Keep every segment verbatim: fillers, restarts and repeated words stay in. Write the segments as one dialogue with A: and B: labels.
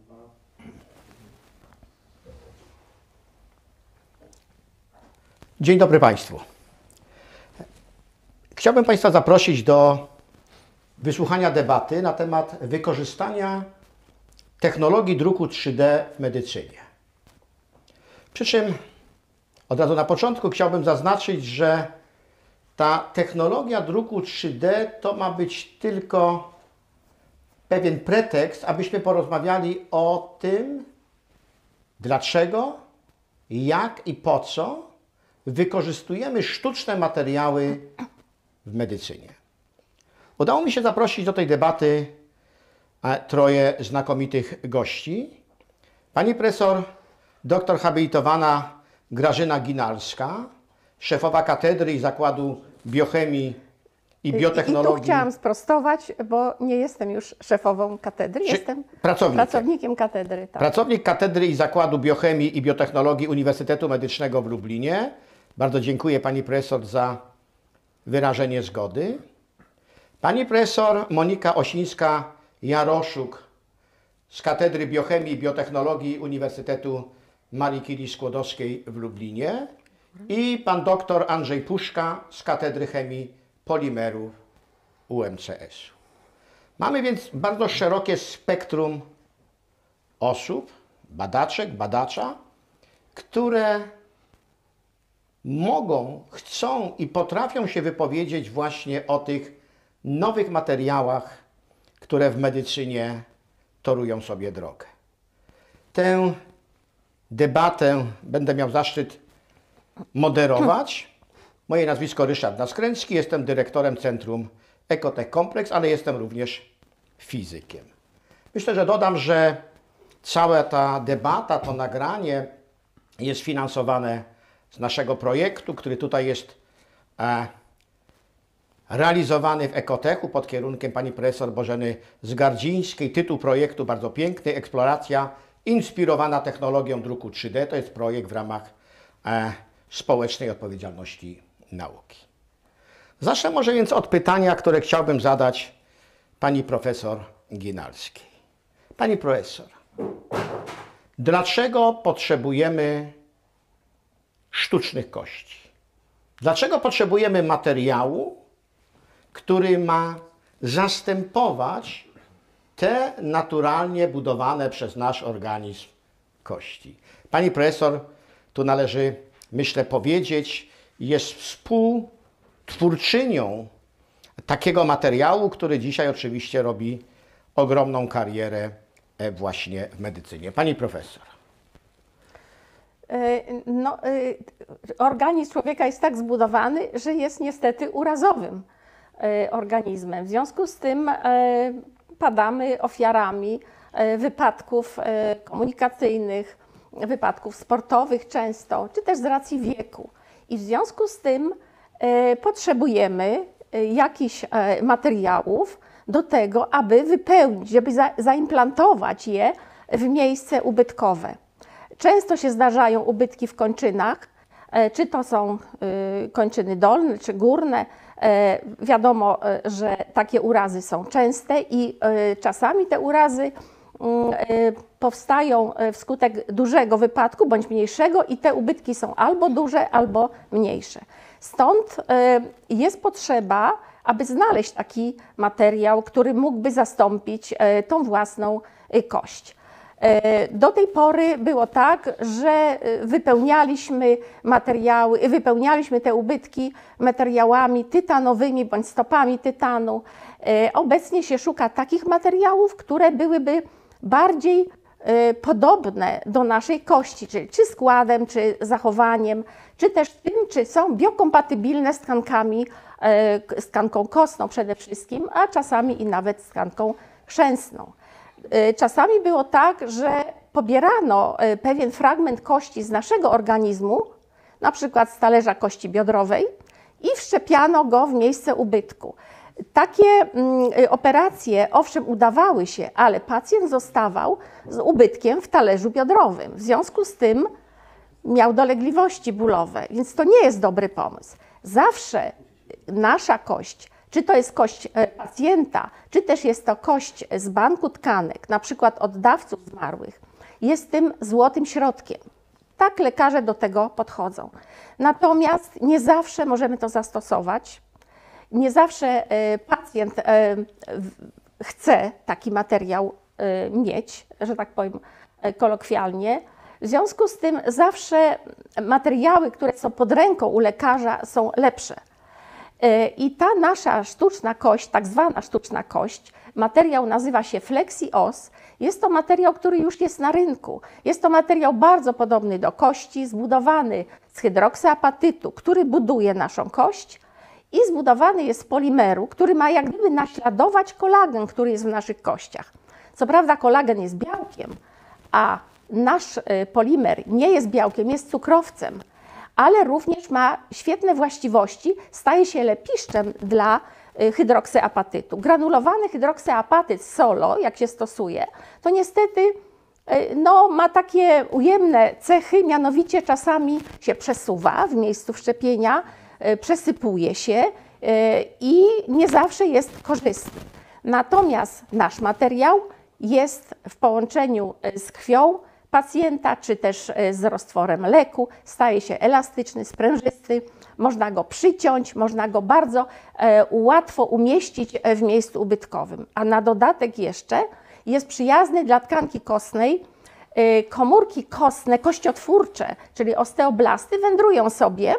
A: Dzień dobry Państwu. Chciałbym Państwa zaprosić do wysłuchania debaty na temat wykorzystania technologii druku trzy D w medycynie. Przy czym od razu na początku chciałbym zaznaczyć, że ta technologia druku trzy D to ma być tylko pewien pretekst, abyśmy porozmawiali o tym, dlaczego, jak i po co wykorzystujemy sztuczne materiały w medycynie. Udało mi się zaprosić do tej debaty troje znakomitych gości. Pani profesor, doktor habilitowana Grażyna Ginalska, szefowa Katedry i Zakładu Biochemii i Biotechnologii.
B: I tu chciałam sprostować, bo nie jestem już szefową katedry,
A: Czy
B: jestem
A: pracownikiem.
B: pracownikiem katedry. Tak.
A: Pracownik Katedry i Zakładu Biochemii i Biotechnologii Uniwersytetu Medycznego w Lublinie. Bardzo dziękuję Pani profesor za wyrażenie zgody. Pani profesor Monika Osińska-Jaroszuk z Katedry Biochemii i Biotechnologii Uniwersytetu Marii Curie Skłodowskiej w Lublinie i pan doktor Andrzej Puszka z Katedry Chemii Polimerów U M C S-u. Mamy więc bardzo szerokie spektrum osób, badaczek, badacza, które mogą, chcą i potrafią się wypowiedzieć właśnie o tych nowych materiałach, które w medycynie torują sobie drogę. Tę debatę będę miał zaszczyt moderować. Moje nazwisko Ryszard Naskręcki, jestem dyrektorem Centrum Ecotech Complex, ale jestem również fizykiem. Myślę, że dodam, że cała ta debata, to nagranie jest finansowane z naszego projektu, który tutaj jest e, realizowany w Ekotechu pod kierunkiem pani profesor Bożeny Zgardzińskiej. Tytuł projektu bardzo piękny, Eksploracja inspirowana technologią druku trzy D. To jest projekt w ramach e, społecznej odpowiedzialności nauki. Zacznę może więc od pytania, które chciałbym zadać pani profesor Ginalskiej. Pani profesor, dlaczego potrzebujemy sztucznych kości? Dlaczego potrzebujemy materiału, który ma zastępować te naturalnie budowane przez nasz organizm kości? Pani profesor, tu należy, myślę, powiedzieć, jest współtwórczynią takiego materiału, który dzisiaj oczywiście robi ogromną karierę właśnie w medycynie. Pani profesor.
B: No, organizm człowieka jest tak zbudowany, że jest niestety urazowym organizmem. W związku z tym padamy ofiarami wypadków komunikacyjnych, wypadków sportowych często, czy też z racji wieku. I w związku z tym potrzebujemy jakichś materiałów do tego, aby wypełnić, żeby za, zaimplantować je w miejsce ubytkowe. Często się zdarzają ubytki w kończynach, czy to są kończyny dolne, czy górne. Wiadomo, że takie urazy są częste i czasami te urazy powstają wskutek dużego wypadku bądź mniejszego i te ubytki są albo duże, albo mniejsze. Stąd jest potrzeba, aby znaleźć taki materiał, który mógłby zastąpić tą własną kość. Do tej pory było tak, że wypełnialiśmy materiały, wypełnialiśmy te ubytki materiałami tytanowymi bądź stopami tytanu. Obecnie się szuka takich materiałów, które byłyby bardziej podobne do naszej kości, czyli czy składem, czy zachowaniem, czy też tym, czy są biokompatybilne z tkankami, z tkanką kostną przede wszystkim, a czasami i nawet z tkanką chrzęsną. Czasami było tak, że pobierano pewien fragment kości z naszego organizmu, na przykład z talerza kości biodrowej, i wszczepiano go w miejsce ubytku. Takie operacje owszem udawały się, ale pacjent zostawał z ubytkiem w talerzu biodrowym. W związku z tym miał dolegliwości bólowe, więc to nie jest dobry pomysł. Zawsze nasza kość czy to jest kość pacjenta, czy też jest to kość z banku tkanek, na przykład od dawców zmarłych, jest tym złotym środkiem. Tak lekarze do tego podchodzą. Natomiast nie zawsze możemy to zastosować. Nie zawsze pacjent chce taki materiał mieć, że tak powiem kolokwialnie. W związku z tym zawsze materiały, które są pod ręką u lekarza, są lepsze. I ta nasza sztuczna kość, tak zwana sztuczna kość, materiał nazywa się FlexiOs. Jest to materiał, który już jest na rynku. Jest to materiał bardzo podobny do kości, zbudowany z hydroksyapatytu, który buduje naszą kość i zbudowany jest z polimeru, który ma jak gdyby naśladować kolagen, który jest w naszych kościach. Co prawda kolagen jest białkiem, a nasz polimer nie jest białkiem, jest cukrowcem, ale również ma świetne właściwości, staje się lepiszczem dla hydroksyapatytu. Granulowany hydroksyapatyt solo, jak się stosuje, to niestety no, ma takie ujemne cechy, mianowicie czasami się przesuwa w miejscu wszczepienia, przesypuje się i nie zawsze jest korzystny. Natomiast nasz materiał jest w połączeniu z krwią pacjenta, czy też z roztworem leku, staje się elastyczny, sprężysty, można go przyciąć, można go bardzo e, łatwo umieścić w miejscu ubytkowym. A na dodatek jeszcze jest przyjazny dla tkanki kostnej. E, komórki kostne, kościotwórcze, czyli osteoblasty, wędrują sobie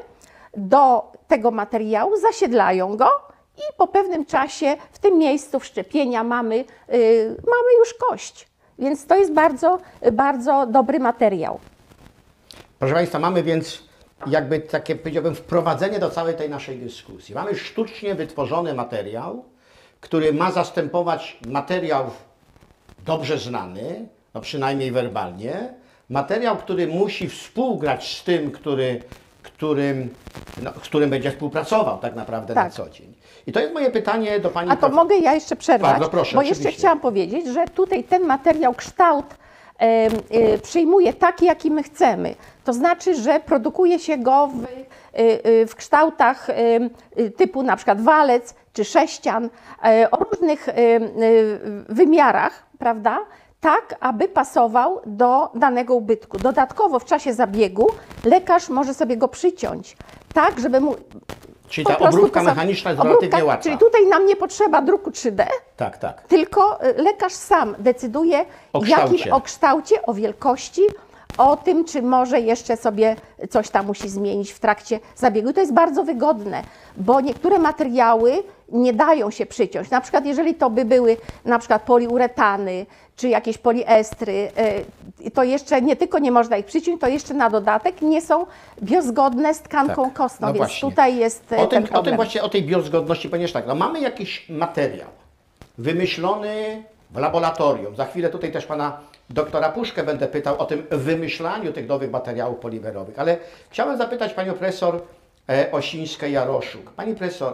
B: do tego materiału, zasiedlają go i po pewnym czasie w tym miejscu wszczepienia mamy, e, mamy już kość. Więc to jest bardzo, bardzo dobry materiał.
A: Proszę Państwa, mamy więc jakby takie, powiedziałbym, wprowadzenie do całej tej naszej dyskusji. Mamy sztucznie wytworzony materiał, który ma zastępować materiał dobrze znany, no przynajmniej werbalnie, materiał, który musi współgrać z tym, który, którym, no, z którym będzie współpracował tak naprawdę
B: tak.
A: na co dzień. I to jest moje pytanie do Pani.
B: A to
A: prof...
B: mogę ja jeszcze przerwać,
A: Bardzo proszę,
B: bo
A: oczywiście.
B: jeszcze chciałam powiedzieć, że tutaj ten materiał, kształt e, e, przyjmuje taki, jaki my chcemy. To znaczy, że produkuje się go w, e, w kształtach e, typu na przykład walec czy sześcian, e, o różnych e, e, wymiarach, prawda? Tak, aby pasował do danego ubytku. Dodatkowo w czasie zabiegu lekarz może sobie go przyciąć, tak, żeby mu...
A: Czyli ta obróbka mechaniczna jest
B: obróbka,
A: relatywnie łatwa.
B: Czyli tutaj nam nie potrzeba druku trzy D,
A: tak, tak.
B: tylko lekarz sam decyduje
A: o kształcie.
B: Jakim, o kształcie, o wielkości, o tym, czy może jeszcze sobie coś tam musi zmienić w trakcie zabiegu. To jest bardzo wygodne, bo niektóre materiały nie dają się przyciąć. Na przykład jeżeli to by były na przykład poliuretany, czy jakieś poliestry, to jeszcze nie tylko nie można ich przyciąć, to jeszcze na dodatek nie są biozgodne z tkanką
A: tak,
B: kostną,
A: no
B: więc
A: właśnie.
B: tutaj jest
A: o
B: ten
A: tym,
B: problem.
A: o tym właśnie, o tej biozgodności, ponieważ tak, no mamy jakiś materiał wymyślony w laboratorium. Za chwilę tutaj też Pana doktora Puszkę będę pytał o tym wymyślaniu tych nowych materiałów polimerowych, ale chciałem zapytać Panią profesor Osińską-Jaroszuk. Pani profesor,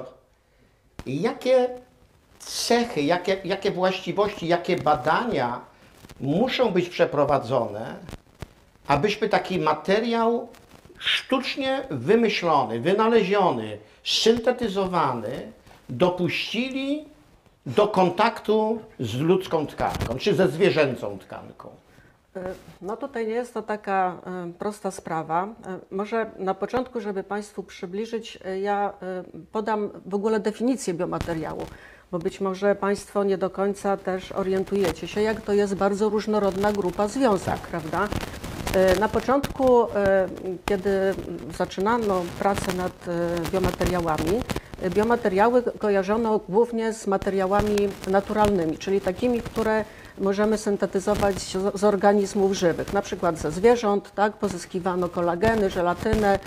A: jakie cechy, jakie, jakie właściwości, jakie badania muszą być przeprowadzone, abyśmy taki materiał sztucznie wymyślony, wynaleziony, syntetyzowany dopuścili do kontaktu z ludzką tkanką, czy ze zwierzęcą tkanką?
C: No tutaj nie jest to taka prosta sprawa. Może na początku, żeby Państwu przybliżyć, ja podam w ogóle definicję biomateriału, bo być może Państwo nie do końca też orientujecie się, jak to jest bardzo różnorodna grupa związków, tak. Prawda? Na początku, kiedy zaczynano pracę nad biomateriałami, biomateriały kojarzono głównie z materiałami naturalnymi, czyli takimi, które możemy syntetyzować z organizmów żywych, na przykład ze zwierząt, tak, pozyskiwano kolageny, żelatynę,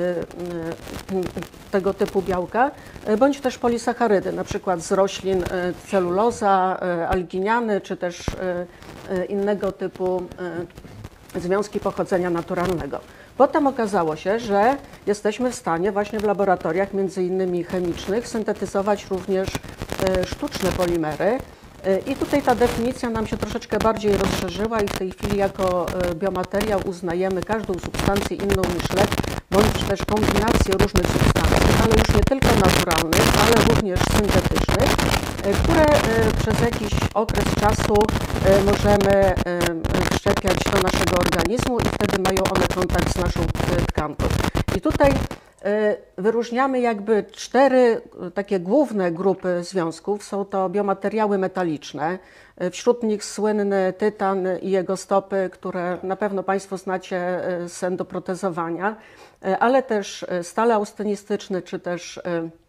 C: tego typu białka, bądź też polisacharydy, na przykład z roślin celuloza, alginiany, czy też innego typu związki pochodzenia naturalnego. Potem okazało się, że jesteśmy w stanie właśnie w laboratoriach, między innymi chemicznych, syntetyzować również sztuczne polimery, I tutaj ta definicja nam się troszeczkę bardziej rozszerzyła i w tej chwili jako biomateriał uznajemy każdą substancję inną niż lek, bądź też kombinację różnych substancji, ale już nie tylko naturalnych, ale również syntetycznych, które przez jakiś okres czasu możemy wszczepiać do naszego organizmu i wtedy mają one kontakt z naszą tkanką. I tutaj wyróżniamy jakby cztery takie główne grupy związków. Są to biomateriały metaliczne, wśród nich słynny tytan i jego stopy, które na pewno Państwo znacie z endoprotezowania, ale też stal austynistyczny, czy też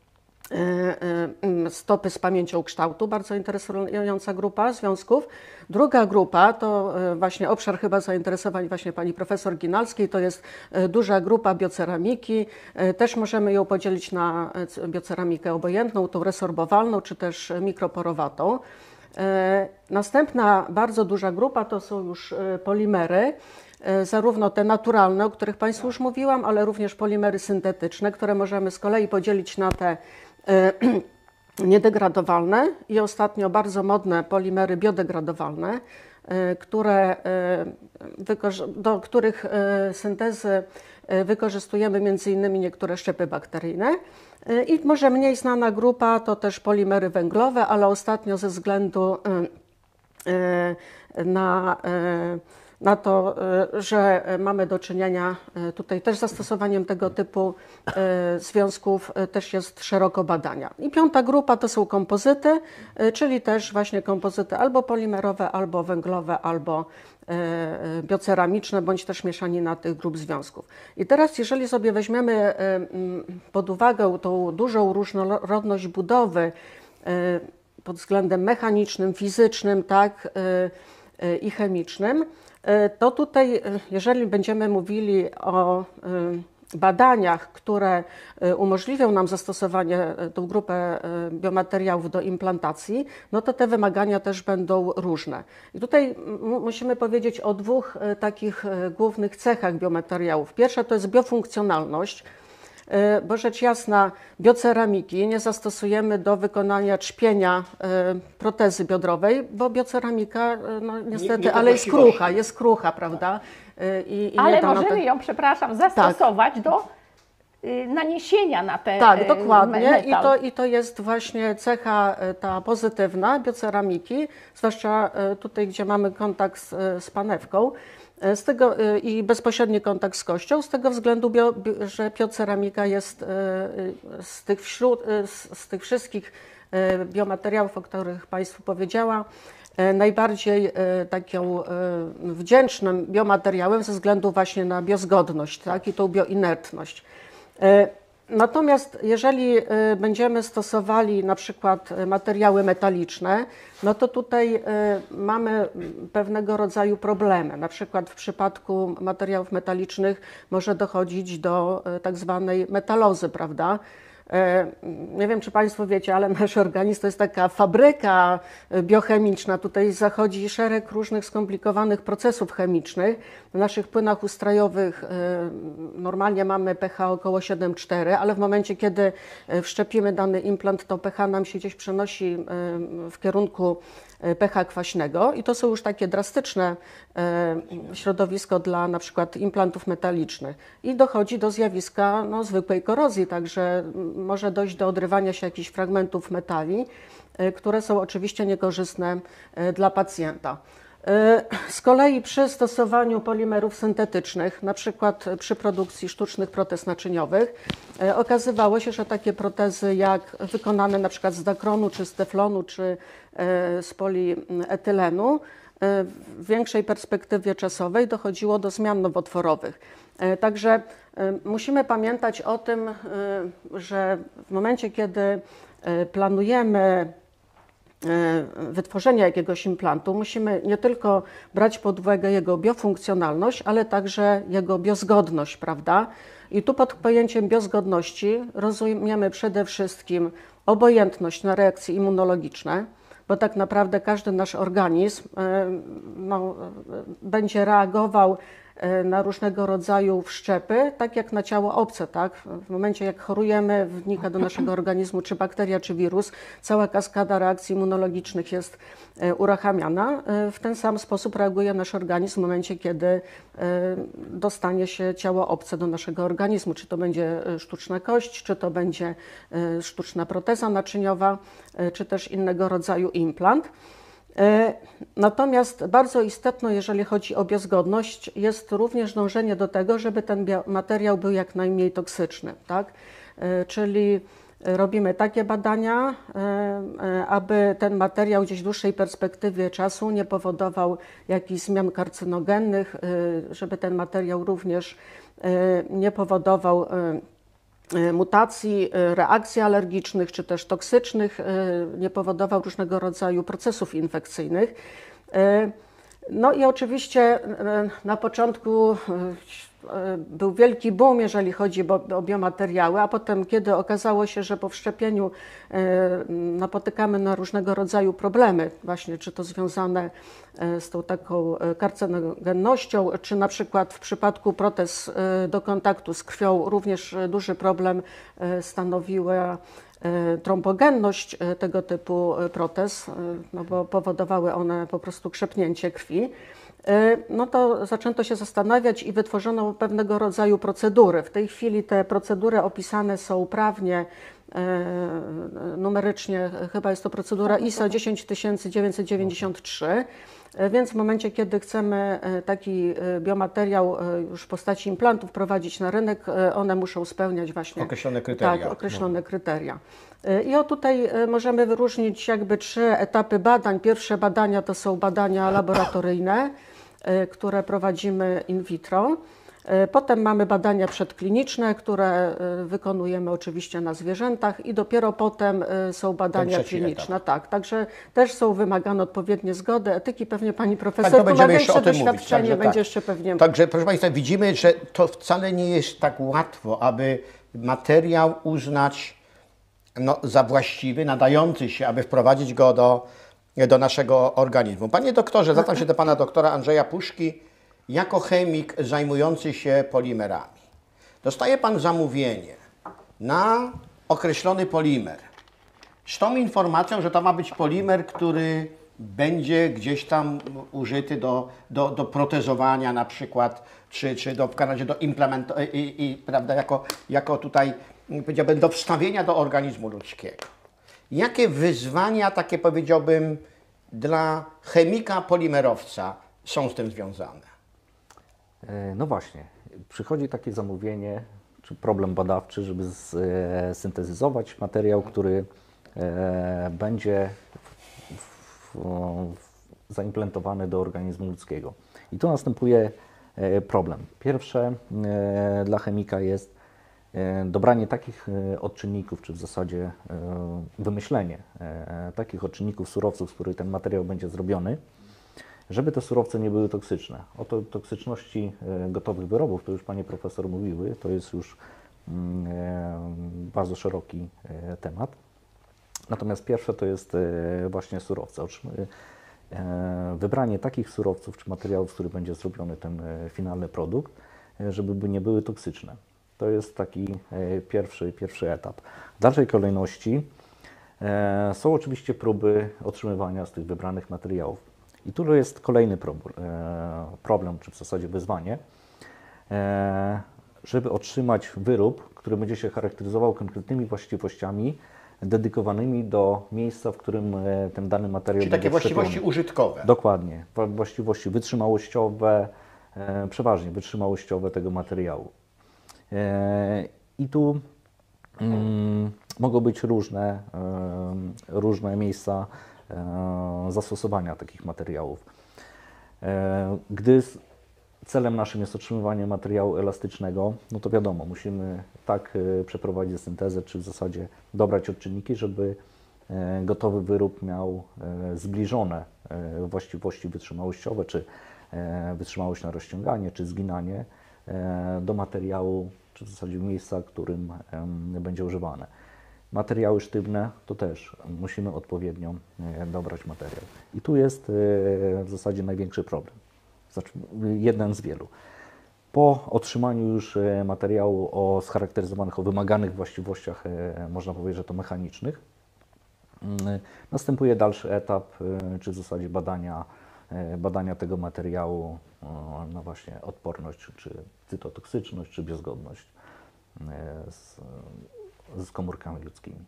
C: stopy z pamięcią kształtu, bardzo interesująca grupa związków. Druga grupa to właśnie obszar chyba zainteresowań właśnie pani profesor Ginalskiej, to jest duża grupa bioceramiki. Też możemy ją podzielić na bioceramikę obojętną, tą resorbowalną, czy też mikroporowatą. Następna bardzo duża grupa to są już polimery, zarówno te naturalne, o których Państwu już mówiłam, ale również polimery syntetyczne, które możemy z kolei podzielić na te niedegradowalne i ostatnio bardzo modne polimery biodegradowalne, które, do których syntezy wykorzystujemy między innymi niektóre szczepy bakteryjne. I może mniej znana grupa to też polimery węglowe, ale ostatnio ze względu na na to, że mamy do czynienia tutaj też z zastosowaniem tego typu związków, też jest szeroko badania. I piąta grupa to są kompozyty, czyli też właśnie kompozyty albo polimerowe, albo węglowe, albo bioceramiczne, bądź też mieszanina tych grup związków. I teraz jeżeli sobie weźmiemy pod uwagę tą dużą różnorodność budowy pod względem mechanicznym, fizycznym, tak, i chemicznym, to tutaj, jeżeli będziemy mówili o badaniach, które umożliwią nam zastosowanie tą grupę biomateriałów do implantacji, no to te wymagania też będą różne. I tutaj musimy powiedzieć o dwóch takich głównych cechach biomateriałów. Pierwsza to jest biofunkcjonalność, bo rzecz jasna bioceramiki nie zastosujemy do wykonania trzpienia protezy biodrowej, bo bioceramika, no niestety, nie, nie ale jest krucha, jest krucha, prawda? I, i
B: ale możemy te... ją, przepraszam, zastosować tak. do naniesienia na te
C: Tak, dokładnie. Metal. I to, I to jest właśnie cecha ta pozytywna bioceramiki, zwłaszcza tutaj, gdzie mamy kontakt z, z panewką. Z tego, i bezpośredni kontakt z kością, z tego względu, bio, że bioceramika jest z tych, wśród, z tych wszystkich biomateriałów, o których Państwu powiedziała, najbardziej taką wdzięcznym biomateriałem ze względu właśnie na biozgodność, tak, i tą bioinertność. Natomiast jeżeli będziemy stosowali na przykład materiały metaliczne, no to tutaj mamy pewnego rodzaju problemy. Na przykład w przypadku materiałów metalicznych może dochodzić do tak zwanej metalozy, prawda? Nie wiem, czy Państwo wiecie, ale nasz organizm to jest taka fabryka biochemiczna. Tutaj zachodzi szereg różnych skomplikowanych procesów chemicznych. W naszych płynach ustrojowych normalnie mamy pH około siedem przecinek cztery, ale w momencie, kiedy wszczepimy dany implant, to pH nam się gdzieś przenosi w kierunku pH kwaśnego i to są już takie drastyczne środowisko dla na przykład implantów metalicznych i dochodzi do zjawiska no, zwykłej korozji, także może dojść do odrywania się jakichś fragmentów metali, które są oczywiście niekorzystne dla pacjenta. Z kolei przy stosowaniu polimerów syntetycznych, na przykład przy produkcji sztucznych protez naczyniowych, okazywało się, że takie protezy jak wykonane na przykład z dakronu, czy z teflonu, czy z polietylenu, w większej perspektywie czasowej dochodziło do zmian nowotworowych. Także musimy pamiętać o tym, że w momencie, kiedy planujemy wytworzenia jakiegoś implantu, musimy nie tylko brać pod uwagę jego biofunkcjonalność, ale także jego biozgodność, prawda? I tu pod pojęciem biozgodności rozumiemy przede wszystkim obojętność na reakcje immunologiczne, bo tak naprawdę każdy nasz organizm no, będzie reagował na różnego rodzaju wszczepy, tak jak na ciało obce, tak? W momencie jak chorujemy, wnika do naszego organizmu czy bakteria, czy wirus, cała kaskada reakcji immunologicznych jest uruchamiana. W ten sam sposób reaguje nasz organizm w momencie, kiedy dostanie się ciało obce do naszego organizmu, czy to będzie sztuczna kość, czy to będzie sztuczna proteza naczyniowa, czy też innego rodzaju implant. Natomiast bardzo istotne, jeżeli chodzi o biozgodność, jest również dążenie do tego, żeby ten materiał był jak najmniej toksyczny, tak? Czyli robimy takie badania, aby ten materiał gdzieś w dłuższej perspektywie czasu nie powodował jakichś zmian karcynogennych, żeby ten materiał również nie powodował mutacji, reakcji alergicznych czy też toksycznych, nie powodował różnego rodzaju procesów infekcyjnych. No i oczywiście na początku był wielki boom, jeżeli chodzi o biomateriały, a potem, kiedy okazało się, że po wszczepieniu napotykamy na różnego rodzaju problemy, właśnie czy to związane z tą taką karcinogennością, czy na przykład w przypadku protez do kontaktu z krwią również duży problem stanowiła trombogenność tego typu protez, no bo powodowały one po prostu krzepnięcie krwi. No to zaczęto się zastanawiać i wytworzono pewnego rodzaju procedury. W tej chwili te procedury opisane są prawnie, numerycznie chyba jest to procedura I S O dziesięć tysięcy dziewięćset dziewięćdziesiąt trzy, więc w momencie, kiedy chcemy taki biomateriał już w postaci implantów prowadzić na rynek, one muszą spełniać właśnie
A: określone kryteria.
C: Tak, określone kryteria. I o tutaj możemy wyróżnić jakby trzy etapy badań. Pierwsze badania to są badania laboratoryjne, które prowadzimy in vitro. Potem mamy badania przedkliniczne, które wykonujemy oczywiście na zwierzętach i dopiero potem są badania kliniczne. Etap. Tak, także też są wymagane odpowiednie zgody, etyki. Pewnie pani profesor
A: tak, to
C: ma
A: większe
C: doświadczenie,
A: Także,
C: będzie
A: tak.
C: jeszcze pewnie...
A: Także proszę Państwa, widzimy, że to wcale nie jest tak łatwo, aby materiał uznać no, za właściwy, nadający się, aby wprowadzić go do, do naszego organizmu. Panie doktorze, zwracam się do pana doktora Andrzeja Puszki. Jako chemik zajmujący się polimerami, dostaje pan zamówienie na określony polimer z tą informacją, że to ma być polimer, który będzie gdzieś tam użyty do, do, do protezowania na przykład, czy, czy do, w razie do implementowania, i, i, prawda, jako, jako tutaj, powiedziałbym, do wstawienia do organizmu ludzkiego. Jakie wyzwania, takie powiedziałbym, dla chemika polimerowca są z tym związane?
D: No właśnie, przychodzi takie zamówienie, czy problem badawczy, żeby syntezyzować materiał, który będzie zaimplementowany do organizmu ludzkiego. I tu następuje problem. Pierwsze dla chemika jest dobranie takich odczynników, czy w zasadzie wymyślenie takich odczynników, surowców, z których ten materiał będzie zrobiony, żeby te surowce nie były toksyczne. O to toksyczności gotowych wyrobów, to już panie profesor mówiły, to jest już bardzo szeroki temat. Natomiast pierwsze to jest właśnie surowce. Wybranie takich surowców czy materiałów, z których będzie zrobiony ten finalny produkt, żeby nie były toksyczne. To jest taki pierwszy, pierwszy etap. W dalszej kolejności są oczywiście próby otrzymywania z tych wybranych materiałów. I tu jest kolejny problem, problem, czy w zasadzie wyzwanie, żeby otrzymać wyrób, który będzie się charakteryzował konkretnymi właściwościami dedykowanymi do miejsca, w którym ten dany materiał
A: Czyli
D: będzie
A: takie właściwości
D: wszczepiony.
A: użytkowe.
D: Dokładnie. Właściwości wytrzymałościowe, przeważnie wytrzymałościowe tego materiału. I tu mm, mogą być różne, różne miejsca zastosowania takich materiałów. Gdy celem naszym jest otrzymywanie materiału elastycznego, no to wiadomo, musimy tak przeprowadzić syntezę, czy w zasadzie dobrać odczynniki, żeby gotowy wyrób miał zbliżone właściwości wytrzymałościowe, czy wytrzymałość na rozciąganie, czy zginanie do materiału, czy w zasadzie miejsca, w którym będzie używane. Materiały sztywne to też musimy odpowiednio dobrać materiał. I tu jest w zasadzie największy problem. Znaczy jeden z wielu. Po otrzymaniu już e, materiału o scharakteryzowanych, o wymaganych właściwościach, e, można powiedzieć, że to mechanicznych, mm, następuje dalszy etap, e, czy w zasadzie badania, e, badania tego materiału o, na właśnie odporność, czy cytotoksyczność, czy biozgodność e, z, z komórkami ludzkimi.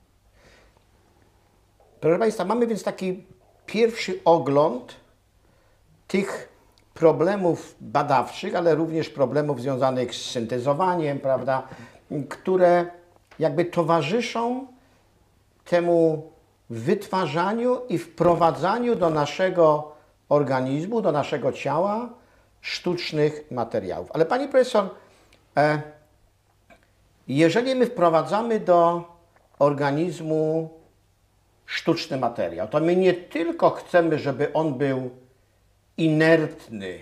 A: Proszę Państwa, mamy więc taki pierwszy ogląd tych problemów badawczych, ale również problemów związanych z syntezowaniem, prawda, które jakby towarzyszą temu wytwarzaniu i wprowadzaniu do naszego organizmu, do naszego ciała sztucznych materiałów. Ale Pani Profesor, e, jeżeli my wprowadzamy do organizmu sztuczny materiał, to my nie tylko chcemy, żeby on był inertny,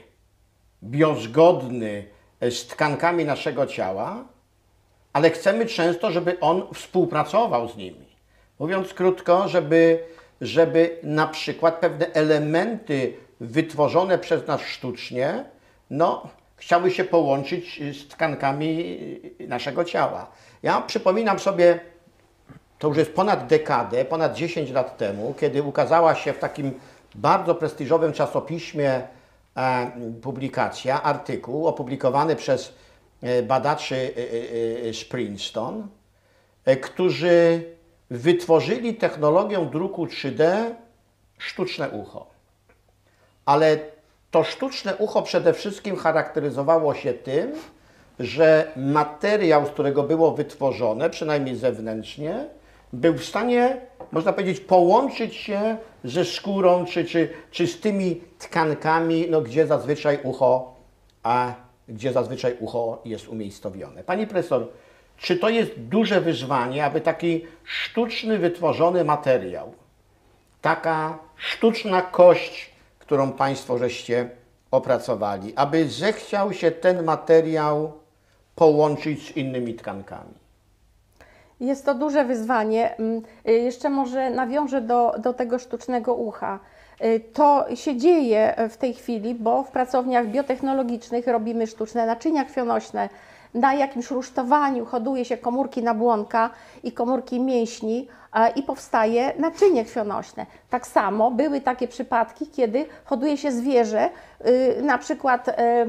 A: biozgodny z tkankami naszego ciała, ale chcemy często, żeby on współpracował z nimi. Mówiąc krótko, żeby, żeby na przykład pewne elementy wytworzone przez nas sztucznie, no, chciały się połączyć z tkankami naszego ciała. Ja przypominam sobie, to już jest ponad dekadę, ponad dziesięć lat temu, kiedy ukazała się w takim bardzo prestiżowym czasopiśmie e, publikacja, artykuł opublikowany przez e, badaczy e, e, z Princeton, e, którzy wytworzyli technologią druku trzy D sztuczne ucho. Ale to sztuczne ucho przede wszystkim charakteryzowało się tym, że materiał, z którego było wytworzone, przynajmniej zewnętrznie, był w stanie, można powiedzieć, połączyć się ze skórą, czy, czy, czy z tymi tkankami, no, gdzie zazwyczaj ucho, a gdzie zazwyczaj ucho jest umiejscowione. Pani profesor, czy to jest duże wyzwanie, aby taki sztuczny, wytworzony materiał, taka sztuczna kość, którą Państwo żeście opracowali, aby zechciał się ten materiał połączyć z innymi tkankami?
B: Jest to duże wyzwanie. Jeszcze może nawiążę do, do tego sztucznego ucha. To się dzieje w tej chwili, bo w pracowniach biotechnologicznych robimy sztuczne naczynia krwionośne. Na jakimś rusztowaniu hoduje się komórki nabłonka i komórki mięśni i powstaje naczynie krwionośne. Tak samo były takie przypadki, kiedy hoduje się zwierzę, na przykład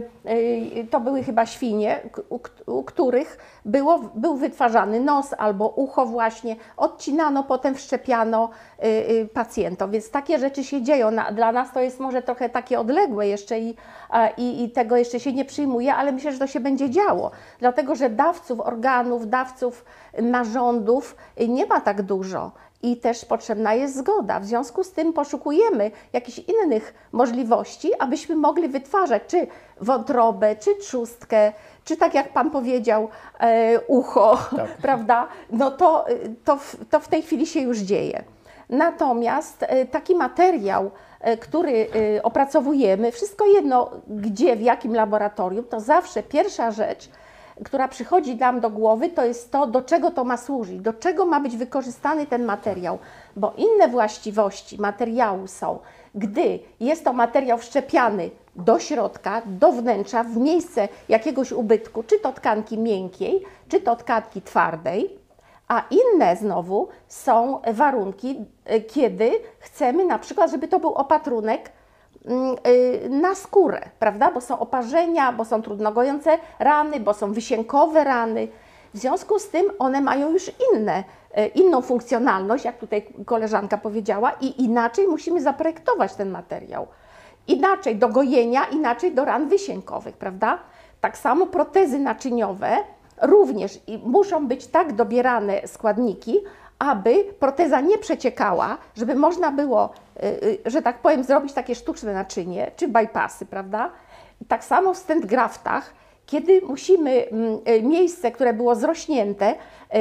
B: to były chyba świnie, u których było, był wytwarzany nos albo ucho właśnie, odcinano, potem wszczepiano pacjentom, więc takie rzeczy się dzieją. Dla nas to jest może trochę takie odległe jeszcze i, i, i tego jeszcze się nie przyjmuje, ale myślę, że to się będzie działo, dlatego że dawców organów, dawców narządów nie ma tak dużo i też potrzebna jest zgoda. W związku z tym poszukujemy jakichś innych możliwości, abyśmy mogli wytwarzać czy wątrobę, czy trzustkę, czy tak jak Pan powiedział, e, ucho, tak. Prawda? No to, to, w, to w tej chwili się już dzieje. Natomiast e, taki materiał, e, który e, opracowujemy, wszystko jedno gdzie, w jakim laboratorium, to zawsze pierwsza rzecz, która przychodzi nam do głowy, to jest to, do czego to ma służyć, do czego ma być wykorzystany ten materiał, bo inne właściwości materiału są, gdy jest to materiał wszczepiany do środka, do wnętrza, w miejsce jakiegoś ubytku, czy to tkanki miękkiej, czy to tkanki twardej, a inne znowu są warunki, kiedy chcemy na przykład, żeby to był opatrunek na skórę, prawda? Bo są oparzenia, bo są trudno gojące rany, bo są wysiękowe rany. W związku z tym one mają już inne, inną funkcjonalność, jak tutaj koleżanka powiedziała, i inaczej musimy zaprojektować ten materiał. Inaczej do gojenia, inaczej do ran wysiękowych, prawda? Tak samo protezy naczyniowe również muszą być tak dobierane składniki, aby proteza nie przeciekała, żeby można było, że tak powiem, zrobić takie sztuczne naczynie, czy bypassy, prawda? Tak samo w stent graftach, kiedy musimy miejsce, które było zrośnięte,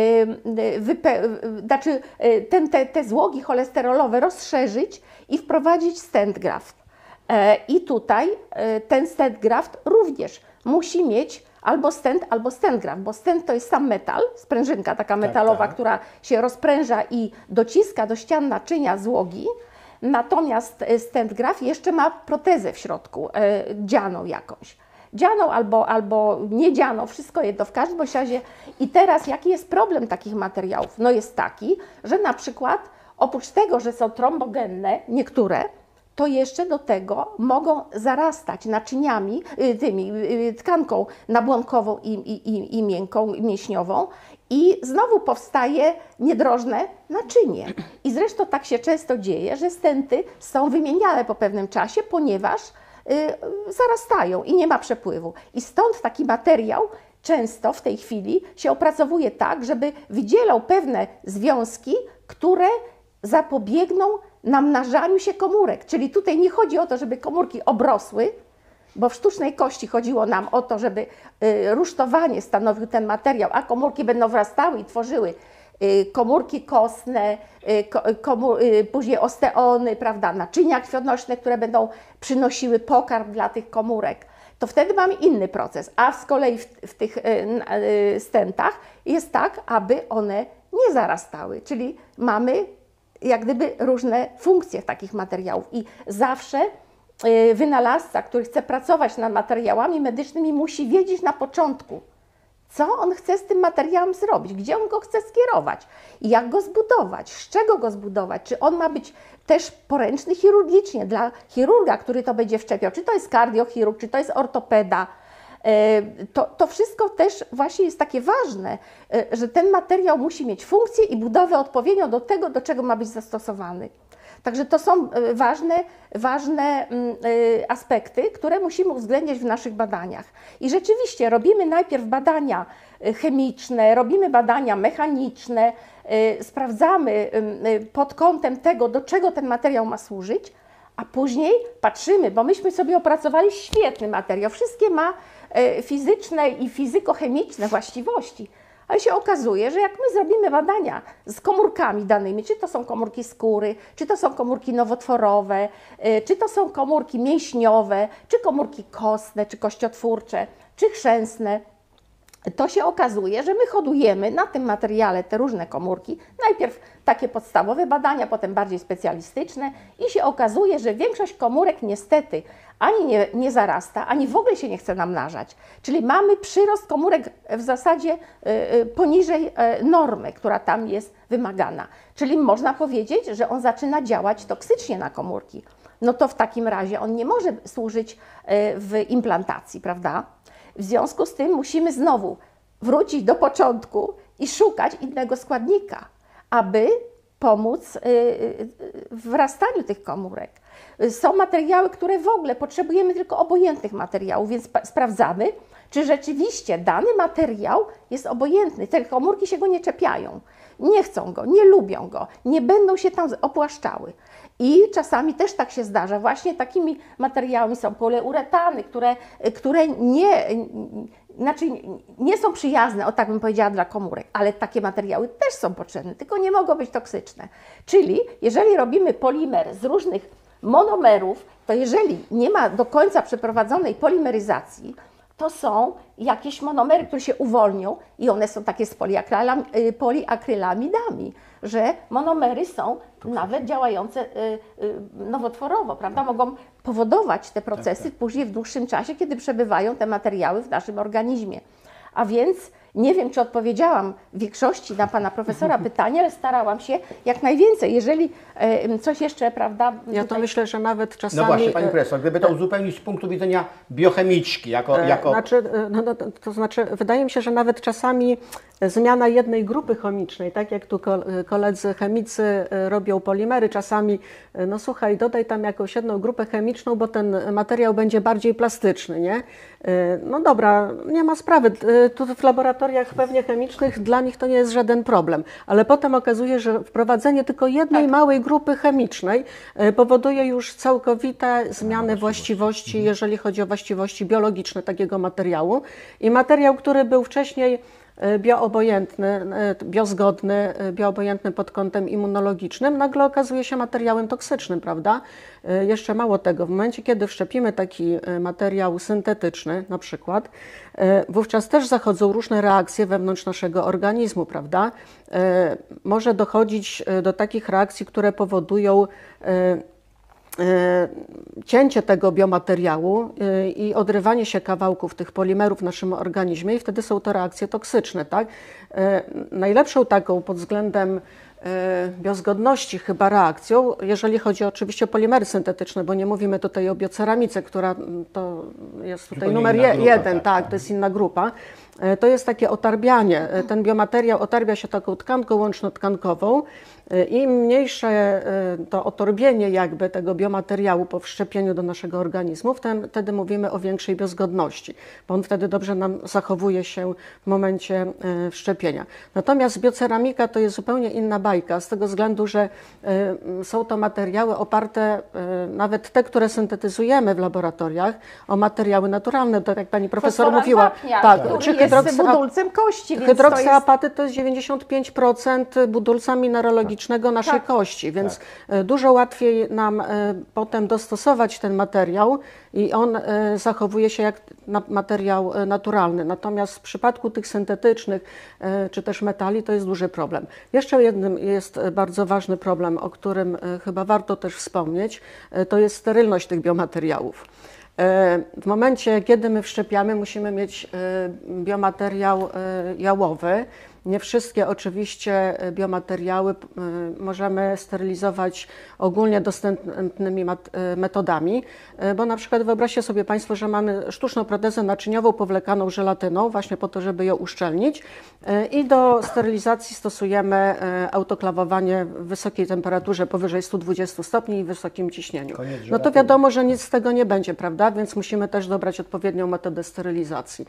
B: znaczy ten, te, te złogi cholesterolowe rozszerzyć i wprowadzić stent graft. I tutaj ten stent graft również musi mieć albo stent, albo stent graft, bo stent to jest sam metal, sprężynka taka metalowa, tak, tak. która się rozpręża i dociska do ścian naczynia złogi, natomiast stent graft jeszcze ma protezę w środku, e, dzianą jakąś. dzianą albo, albo nie dzianą, wszystko jedno w każdym razie. I teraz jaki jest problem takich materiałów? No jest taki, że na przykład oprócz tego, że są trombogenne niektóre, to jeszcze do tego mogą zarastać naczyniami, tymi tkanką nabłonkową i, i, i, i miękką, i mięśniową i znowu powstaje niedrożne naczynie. I zresztą tak się często dzieje, że stenty są wymieniane po pewnym czasie, ponieważ y, zarastają i nie ma przepływu. I stąd taki materiał często w tej chwili się opracowuje tak, żeby wydzielał pewne związki, które zapobiegną namnażaniu się komórek. Czyli tutaj nie chodzi o to, żeby komórki obrosły, bo w sztucznej kości chodziło nam o to, żeby y, rusztowanie stanowił ten materiał, a komórki będą wrastały i tworzyły y, komórki kostne, y, komór, y, później osteony, prawda, naczynia krwionośne, które będą przynosiły pokarm dla tych komórek. To wtedy mamy inny proces, a z kolei w, w tych y, y, stentach jest tak, aby one nie zarastały, czyli mamy jak gdyby różne funkcje takich materiałów i zawsze wynalazca, który chce pracować nad materiałami medycznymi, musi wiedzieć na początku, co on chce z tym materiałem zrobić, gdzie on go chce skierować, jak go zbudować, z czego go zbudować, czy on ma być też poręczny chirurgicznie dla chirurga, który to będzie wszczepiał, czy to jest kardiochirurg, czy to jest ortopeda. To, to wszystko też właśnie jest takie ważne, że ten materiał musi mieć funkcję i budowę odpowiednią do tego, do czego ma być zastosowany. Także to są ważne, ważne aspekty, które musimy uwzględniać w naszych badaniach. I rzeczywiście robimy najpierw badania chemiczne, robimy badania mechaniczne, sprawdzamy pod kątem tego, do czego ten materiał ma służyć, a później patrzymy, bo myśmy sobie opracowali świetny materiał, wszystkie ma fizyczne i fizykochemiczne właściwości, ale się okazuje, że jak my zrobimy badania z komórkami danymi, czy to są komórki skóry, czy to są komórki nowotworowe, czy to są komórki mięśniowe, czy komórki kostne, czy kościotwórcze, czy chrzęsne, to się okazuje, że my hodujemy na tym materiale te różne komórki, najpierw takie podstawowe badania, potem bardziej specjalistyczne i się okazuje, że większość komórek niestety ani nie, nie zarasta, ani w ogóle się nie chce namnażać. Czyli mamy przyrost komórek w zasadzie y, poniżej y, normy, która tam jest wymagana. Czyli można powiedzieć, że on zaczyna działać toksycznie na komórki. No to w takim razie on nie może służyć y, w implantacji, prawda? W związku z tym musimy znowu wrócić do początku i szukać innego składnika, aby pomóc w wrastaniu tych komórek. Są materiały, które w ogóle potrzebujemy tylko obojętnych materiałów, więc sprawdzamy, czy rzeczywiście dany materiał jest obojętny. Te komórki się go nie czepiają, nie chcą go, nie lubią go, nie będą się tam opłaszczały. I czasami też tak się zdarza. Właśnie takimi materiałami są poliuretany, które, które nie, znaczy nie są przyjazne, o tak bym powiedziała, dla komórek, ale takie materiały też są potrzebne, tylko nie mogą być toksyczne. Czyli jeżeli robimy polimer z różnych monomerów, to jeżeli nie ma do końca przeprowadzonej polimeryzacji, to są jakieś monomery, które się uwolnią i one są takie z poliakrylamidami, że monomery są nawet działające nowotworowo, prawda? Mogą powodować te procesy tak, tak. później w dłuższym czasie, kiedy przebywają te materiały w naszym organizmie. A więc nie wiem, czy odpowiedziałam w większości na pana profesora pytanie, ale starałam się jak najwięcej. Jeżeli e, coś jeszcze, prawda...
C: Ja
B: tutaj...
C: to myślę, że nawet czasami...
A: No właśnie, pani profesor, gdyby to uzupełnić z punktu widzenia biochemiczki, jako... jako...
C: Znaczy, no, no, to znaczy, wydaje mi się, że nawet czasami zmiana jednej grupy chemicznej, tak jak tu koledzy chemicy robią polimery, czasami, no słuchaj, dodaj tam jakąś jedną grupę chemiczną, bo ten materiał będzie bardziej plastyczny, nie? No dobra, nie ma sprawy, tu w laboratoriach pewnie chemicznych dla nich to nie jest żaden problem, ale potem okazuje, że wprowadzenie tylko jednej tak. małej grupy chemicznej powoduje już całkowite zmiany właściwości, mhm. jeżeli chodzi o właściwości biologiczne takiego materiału i materiał, który był wcześniej bioobojętny, biozgodny, bioobojętny pod kątem immunologicznym, nagle okazuje się materiałem toksycznym, prawda? Jeszcze mało tego, w momencie, kiedy wszczepimy taki materiał syntetyczny na przykład, wówczas też zachodzą różne reakcje wewnątrz naszego organizmu, prawda? Może dochodzić do takich reakcji, które powodują cięcie tego biomateriału i odrywanie się kawałków tych polimerów w naszym organizmie i wtedy są to reakcje toksyczne, tak? Najlepszą taką pod względem biozgodności chyba reakcją, jeżeli chodzi oczywiście o polimery syntetyczne, bo nie mówimy tutaj o bioceramice, która to jest tutaj numer je, grupa, jeden, tak, tak, to jest inna grupa. To jest takie otarbianie. Ten biomateriał otarbia się taką tkanką łącznotkankową. Im mniejsze to otorbienie jakby tego biomateriału po wszczepieniu do naszego organizmu, wtedy mówimy o większej biozgodności, bo on wtedy dobrze nam zachowuje się w momencie wszczepienia. Natomiast bioceramika to jest zupełnie inna bajka, z tego względu, że są to materiały oparte, nawet te, które syntetyzujemy w laboratoriach, o materiały naturalne, tak jak pani profesor mówiła.
B: Wapnia,
C: tak,
B: czy jest budulcem kości.
C: Hydroksyapaty to jest... to jest dziewięćdziesiąt pięć procent budulca mineralogicznego naszej
B: tak.
C: kości, więc
A: tak.
C: dużo łatwiej nam potem dostosować ten materiał i on zachowuje się jak materiał naturalny. Natomiast w przypadku tych syntetycznych czy też metali to jest duży problem. Jeszcze jednym jest bardzo ważny problem, o którym chyba warto też wspomnieć, to jest sterylność tych biomateriałów. W momencie, kiedy my wszczepiamy, musimy mieć biomateriał jałowy. Nie wszystkie oczywiście biomateriały możemy sterylizować ogólnie dostępnymi metodami, bo na przykład wyobraźcie sobie Państwo, że mamy sztuczną protezę naczyniową powlekaną żelatyną właśnie po to, żeby ją uszczelnić i do sterylizacji stosujemy autoklawowanie w wysokiej temperaturze powyżej stu dwudziestu stopni i wysokim ciśnieniu. No to wiadomo, że nic z tego nie będzie, prawda? Więc musimy też dobrać odpowiednią metodę sterylizacji.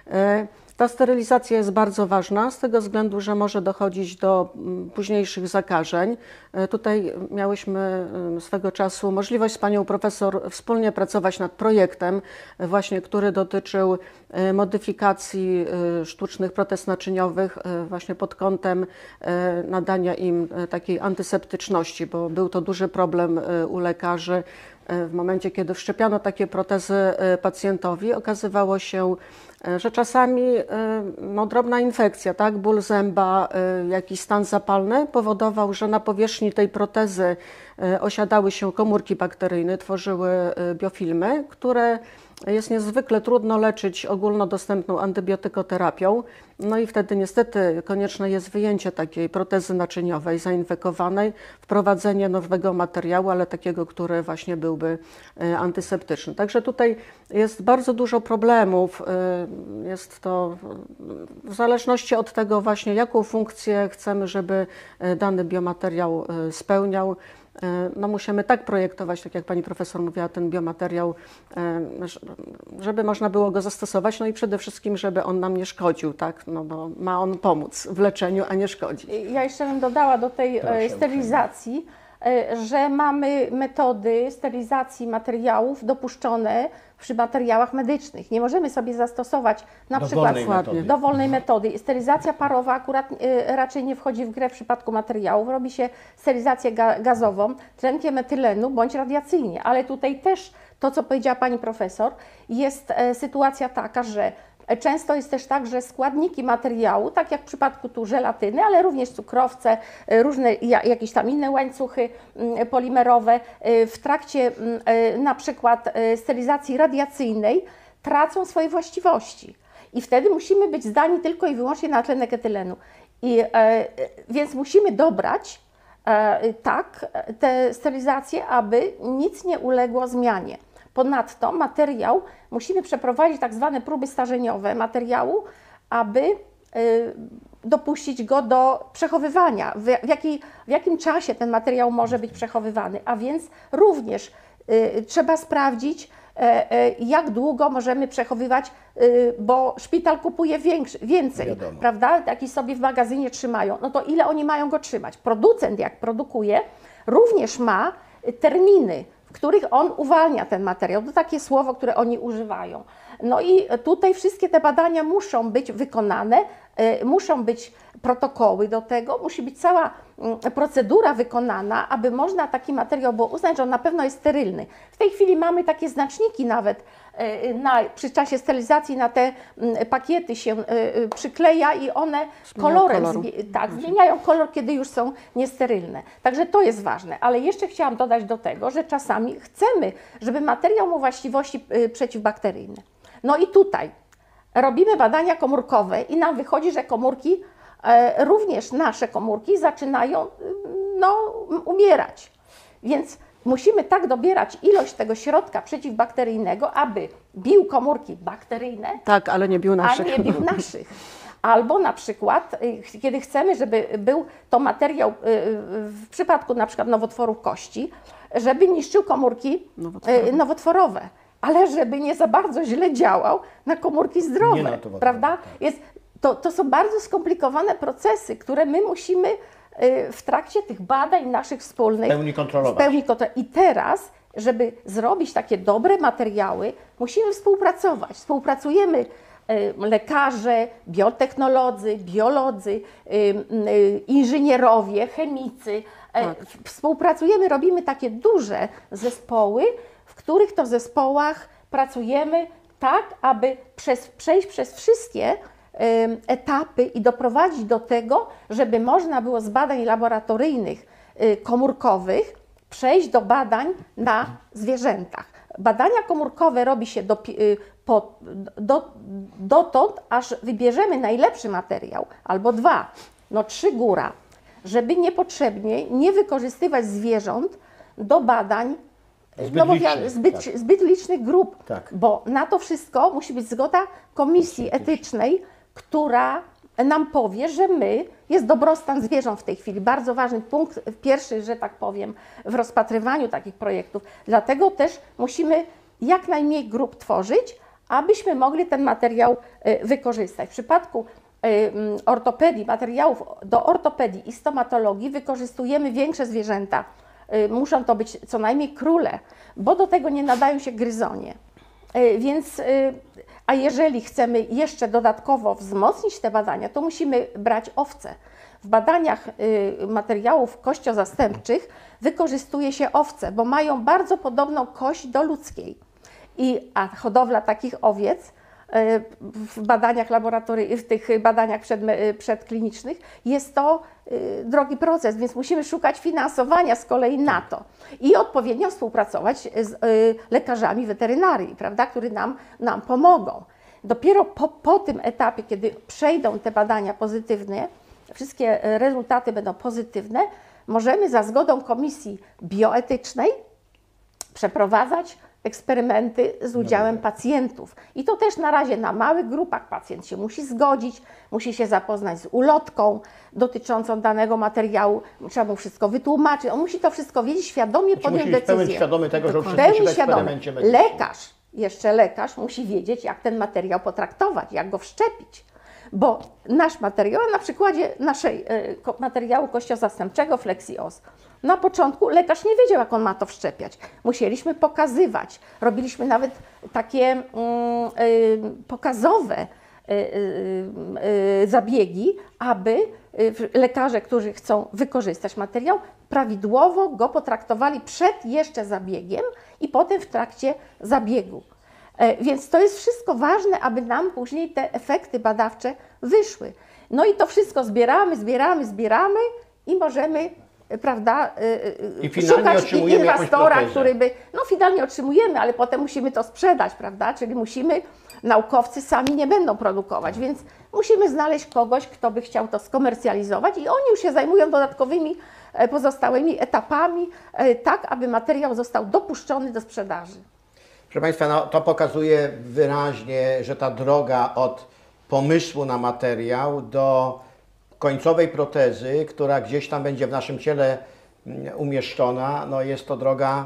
C: Ta sterylizacja jest bardzo ważna z tego względu, że może dochodzić do późniejszych zakażeń. Tutaj miałyśmy swego czasu możliwość z panią profesor wspólnie pracować nad projektem, właśnie który dotyczył modyfikacji sztucznych protez naczyniowych właśnie pod kątem nadania im takiej antyseptyczności, bo był to duży problem u lekarzy. W momencie, kiedy wszczepiano takie protezy pacjentowi, okazywało się, że czasami no, drobna infekcja, tak, ból zęba, jakiś stan zapalny powodował, że na powierzchni tej protezy osiadały się komórki bakteryjne, tworzyły biofilmy, które jest niezwykle trudno leczyć ogólnodostępną antybiotykoterapią. No i wtedy niestety konieczne jest wyjęcie takiej protezy naczyniowej zainfekowanej, wprowadzenie nowego materiału, ale takiego, który właśnie byłby antyseptyczny. Także tutaj jest bardzo dużo problemów. Jest to w zależności od tego właśnie, jaką funkcję chcemy, żeby dany biomateriał spełniał. No musimy tak projektować, tak jak pani profesor mówiła, ten biomateriał, żeby można było go zastosować, no i przede wszystkim, żeby on nam nie szkodził, tak? No bo ma on pomóc w leczeniu, a nie szkodzić.
B: Ja jeszcze bym dodała do tej Proszę, sterylizacji, że mamy metody sterylizacji materiałów dopuszczone przy materiałach medycznych. Nie możemy sobie zastosować na przykład
A: metody.
B: dowolnej metody. Sterylizacja parowa akurat raczej nie wchodzi w grę w przypadku materiałów. Robi się sterylizację gazową, tlenkiem metylenu bądź radiacyjnie, ale tutaj też to, co powiedziała pani profesor, jest sytuacja taka, że często jest też tak, że składniki materiału, tak jak w przypadku tu żelatyny, ale również cukrowce, różne jakieś tam inne łańcuchy polimerowe, w trakcie na przykład sterylizacji radiacyjnej tracą swoje właściwości. I wtedy musimy być zdani tylko i wyłącznie na tlenek etylenu. I, więc musimy dobrać tak tę sterylizację, aby nic nie uległo zmianie. Ponadto materiał musimy przeprowadzić tak zwane próby starzeniowe materiału, aby y, dopuścić go do przechowywania, w, w, jakiej, w jakim czasie ten materiał może być przechowywany, a więc również y, trzeba sprawdzić, y, y, jak długo możemy przechowywać, y, bo szpital kupuje większy, więcej,
A: Wiadomo.
B: prawda? Taki sobie w magazynie trzymają, no to ile oni mają go trzymać? Producent jak produkuje, również ma terminy, w których on uwalnia ten materiał. To takie słowo, które oni używają. No i tutaj wszystkie te badania muszą być wykonane y, muszą być protokoły do tego, musi być cała y, procedura wykonana, aby można taki materiał było uznać, że on na pewno jest sterylny. W tej chwili mamy takie znaczniki nawet, y, na, przy czasie sterylizacji na te y, pakiety się y, y, przykleja i one
C: Zmieniają
B: kolorem
C: koloru.
B: zmi- tak, zmieniają kolor, kiedy już są niesterylne. Także to jest ważne. Ale jeszcze chciałam dodać do tego, że czasami chcemy, żeby materiał miał właściwości y, przeciwbakteryjne. No i tutaj robimy badania komórkowe i nam wychodzi, że komórki, e, również nasze komórki zaczynają y, no, umierać. Więc musimy tak dobierać ilość tego środka przeciwbakteryjnego, aby bił komórki bakteryjne,
C: Tak, ale nie bił
B: a
C: naszych.
B: nie bił naszych. Albo na przykład, y, kiedy chcemy, żeby był to materiał y, w przypadku na przykład nowotworów kości, żeby niszczył komórki
C: Nowotworowe.
B: y, nowotworowe, ale żeby nie za bardzo źle działał na komórki zdrowe,
A: Nienowotworowe,
B: prawda?
A: tak.
B: Jest, to, to są bardzo skomplikowane procesy, które my musimy y, w trakcie tych badań naszych wspólnych
A: W pełni kontrolować.
B: w pełni kontrolować. I teraz, żeby zrobić takie dobre materiały, musimy współpracować. Współpracujemy y, lekarze, biotechnolodzy, biolodzy, y, y, inżynierowie, chemicy. E,
C: Tak.
B: w- Współpracujemy, robimy takie duże zespoły, w których to zespołach pracujemy tak, aby przez, przejść przez wszystkie em, etapy i doprowadzić do tego, żeby można było z badań laboratoryjnych y, komórkowych przejść do badań na zwierzętach. Badania komórkowe robi się do, y, po, do, dotąd, aż wybierzemy najlepszy materiał, albo dwa, no trzy góra, żeby niepotrzebnie nie wykorzystywać zwierząt do badań
A: Zbyt
B: no bo ja-
A: licznych,
B: zbyt,
A: tak.
B: zbyt licznych grup,
A: Tak.
B: bo na to wszystko musi być zgoda komisji etycznej, która nam powie, że my, jest dobrostan zwierząt w tej chwili, bardzo ważny punkt, pierwszy, że tak powiem, w rozpatrywaniu takich projektów. Dlatego też musimy jak najmniej grup tworzyć, abyśmy mogli ten materiał y, wykorzystać. W przypadku y, mm, ortopedii, materiałów do ortopedii i stomatologii wykorzystujemy większe zwierzęta. Y, Muszą to być co najmniej króle, bo do tego nie nadają się gryzonie. Y, Więc, y, a jeżeli chcemy jeszcze dodatkowo wzmocnić te badania, to musimy brać owce. W badaniach y, materiałów kościozastępczych wykorzystuje się owce, bo mają bardzo podobną kość do ludzkiej. I, a hodowla takich owiec y, w badaniach laboratoryjnych, w tych badaniach przedme- przedklinicznych jest to y, drogi proces, więc musimy szukać finansowania z kolei na to i odpowiednio współpracować z y, lekarzami weterynarii, prawda, którzy nam, nam pomogą. Dopiero po, po tym etapie, kiedy przejdą te badania pozytywne, wszystkie y, rezultaty będą pozytywne, możemy za zgodą komisji bioetycznej przeprowadzać eksperymenty z udziałem pacjentów. I to też na razie na małych grupach pacjent się musi zgodzić, musi się zapoznać z ulotką dotyczącą danego materiału, trzeba mu wszystko wytłumaczyć, on musi to wszystko wiedzieć, świadomie
A: Czy
B: podjąć
A: musi być pełen
B: decyzję.
A: świadomy tego, że
B: W
A: uczestniczy
B: pełni
A: w
B: świadomy.
A: eksperymencie medycznym.
B: Lekarz, jeszcze lekarz musi wiedzieć, jak ten materiał potraktować, jak go wszczepić. Bo nasz materiał, na przykładzie naszej e, ko- materiału kościozastępczego Flexios, na początku lekarz nie wiedział, jak on ma to wszczepiać. Musieliśmy pokazywać. Robiliśmy nawet takie mm, y, pokazowe y, y, y, zabiegi, aby y, lekarze, którzy chcą wykorzystać materiał, prawidłowo go potraktowali przed jeszcze zabiegiem i potem w trakcie zabiegu. E, Więc to jest wszystko ważne, aby nam później te efekty badawcze wyszły. No i to wszystko zbieramy, zbieramy, zbieramy i możemy, e, prawda, e, e,
A: I finalnie
B: szukać
A: otrzymujemy jakąś
B: inwestora,
A: protezę.
B: który by, no finalnie otrzymujemy, ale potem musimy to sprzedać, prawda, czyli musimy, naukowcy sami nie będą produkować, więc musimy znaleźć kogoś, kto by chciał to skomercjalizować i oni już się zajmują dodatkowymi e, pozostałymi etapami, e, tak aby materiał został dopuszczony do sprzedaży.
A: Proszę Państwa, no, to pokazuje wyraźnie, że ta droga od pomysłu na materiał do końcowej protezy, która gdzieś tam będzie w naszym ciele mm, umieszczona, no jest to droga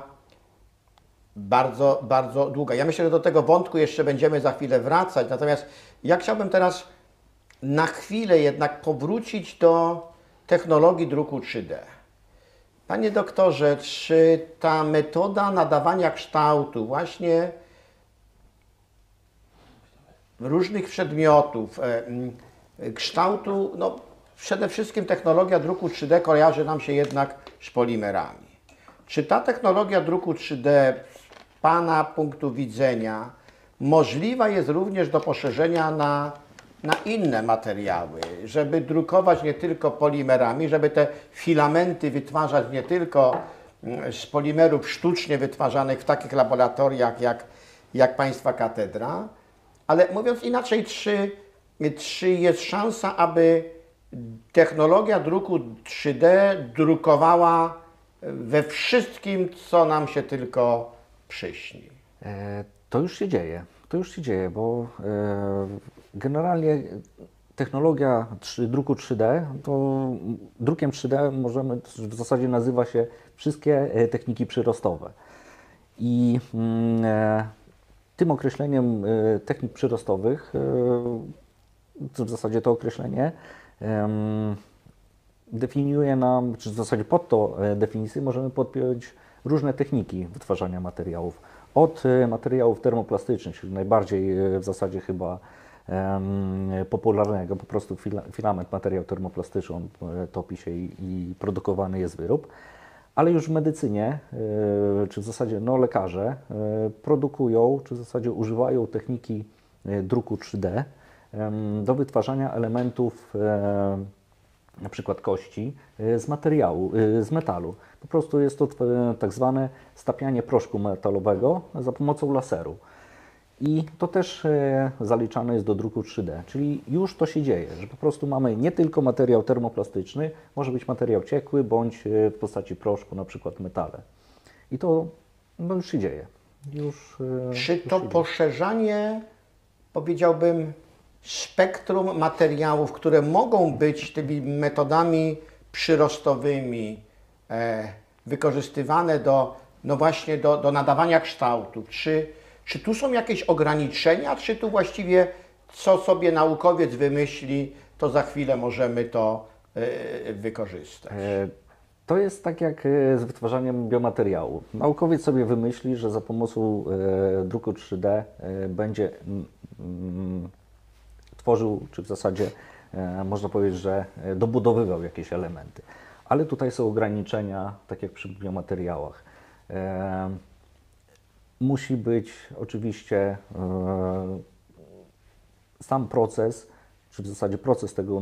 A: bardzo, bardzo długa. Ja myślę, że do tego wątku jeszcze będziemy za chwilę wracać, natomiast ja chciałbym teraz na chwilę jednak powrócić do technologii druku trzy D. Panie doktorze, czy ta metoda nadawania kształtu właśnie różnych przedmiotów, e, mm, kształtu, no przede wszystkim technologia druku trzy D kojarzy nam się jednak z polimerami. Czy ta technologia druku trzy D z Pana punktu widzenia możliwa jest również do poszerzenia na, na inne materiały, żeby drukować nie tylko polimerami, żeby te filamenty wytwarzać nie tylko z polimerów sztucznie wytwarzanych w takich laboratoriach jak, jak Państwa katedra, ale mówiąc inaczej, czy, czy jest szansa, aby technologia druku trzy D drukowała we wszystkim, co nam się tylko przyśni?
D: E, To już się dzieje, to już się dzieje, bo e, generalnie technologia trzy, druku trzy D, to drukiem trzy D możemy, w zasadzie nazywa się wszystkie e, techniki przyrostowe. I mm, e, tym określeniem e, technik przyrostowych, e, to w zasadzie to określenie e, definiuje nam, czy w zasadzie pod to e, definicję możemy podpiąć różne techniki wytwarzania materiałów. Od materiałów termoplastycznych, czyli najbardziej w zasadzie chyba um, popularnego, po prostu fila, filament, materiał termoplastyczny, on topi się i, i produkowany jest wyrób. Ale już w medycynie, y, czy w zasadzie no, lekarze y, produkują, czy w zasadzie używają techniki y, druku trzy D y, do wytwarzania elementów y, na przykład kości y, z materiału, y, z metalu. Po prostu jest to tak zwane stapianie proszku metalowego za pomocą laseru. I to też e, zaliczane jest do druku trzy D, czyli już to się dzieje, że po prostu mamy nie tylko materiał termoplastyczny, może być materiał ciekły bądź w postaci proszku, na przykład metale. I to no, już się dzieje. Już, e,
A: Czy
D: już
A: to
D: się
A: poszerzanie, powiedziałbym, spektrum materiałów, które mogą być tymi metodami przyrostowymi e, wykorzystywane do, no właśnie do, do nadawania kształtu? Czy, czy tu są jakieś ograniczenia, czy tu właściwie co sobie naukowiec wymyśli, to za chwilę możemy to e, wykorzystać?
D: E, To jest tak jak e, z wytwarzaniem biomateriału. Naukowiec sobie wymyśli, że za pomocą e, druku trzy D e, będzie mm, mm, tworzył, czy w zasadzie e, można powiedzieć, że e, dobudowywał jakieś elementy. Ale tutaj są ograniczenia, tak jak przy biomateriałach. E, musi być oczywiście e, sam proces, czy w zasadzie proces tego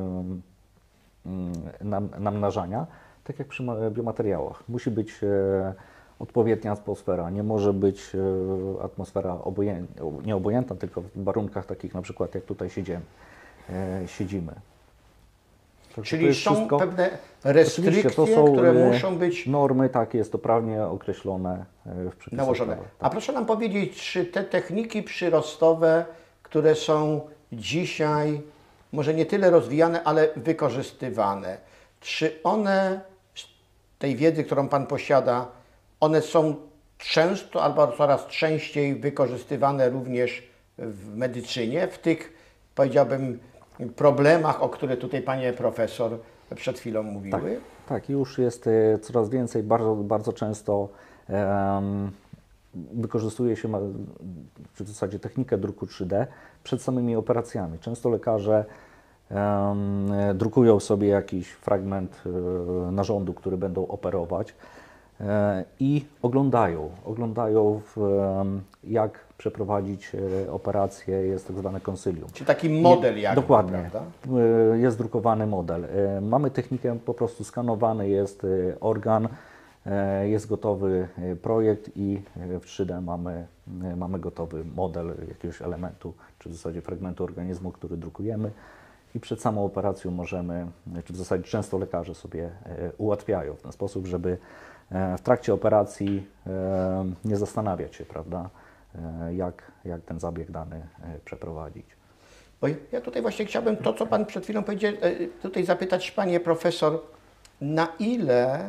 D: e, nam, namnażania, tak jak przy biomateriałach. Musi być e, odpowiednia atmosfera, nie może być e, atmosfera obojętna, nie obojętna, tylko w warunkach takich na przykład jak tutaj siedzimy. E, siedzimy. Także to
A: Czyli
D: jest
A: są
D: wszystko-
A: pewne
D: Oczywiście,
A: restrykcje,
D: to są
A: które
D: e,
A: muszą być
D: normy, tak jest to prawnie określone e, w przepisach
A: nałożone.
D: prawa.
A: A proszę nam powiedzieć, czy te techniki przyrostowe, które są dzisiaj może nie tyle rozwijane, ale wykorzystywane, czy one, z tej wiedzy, którą Pan posiada, one są często albo coraz częściej wykorzystywane również w medycynie, w tych, powiedziałbym, problemach, o których tutaj Panie Profesor przed chwilą mówiły?
D: Tak, już jest e, coraz więcej, bardzo, bardzo często em, wykorzystuje się, ma, czy w zasadzie technikę druku trzy D przed samymi operacjami. Często lekarze em, drukują sobie jakiś fragment e, narządu, który będą operować e, i oglądają, oglądają w, em, jak przeprowadzić e, operację, jest tak zwane konsylium.
A: Czy taki model jakby,
D: Dokładnie.
A: prawda?
D: Y, Jest drukowany model. Y, Mamy technikę, po prostu skanowany jest y, organ, y, jest gotowy y, projekt i y, w trzy D mamy, y, mamy gotowy model jakiegoś elementu, czy w zasadzie fragmentu organizmu, który drukujemy i przed samą operacją możemy, czy w zasadzie często lekarze sobie y, ułatwiają w ten sposób, żeby y, w trakcie operacji y, nie zastanawiać się, prawda, y, jak, jak ten zabieg dany y, przeprowadzić.
A: Bo ja tutaj właśnie chciałbym to, co Pan przed chwilą powiedział, e, tutaj zapytać Panie Profesor, na ile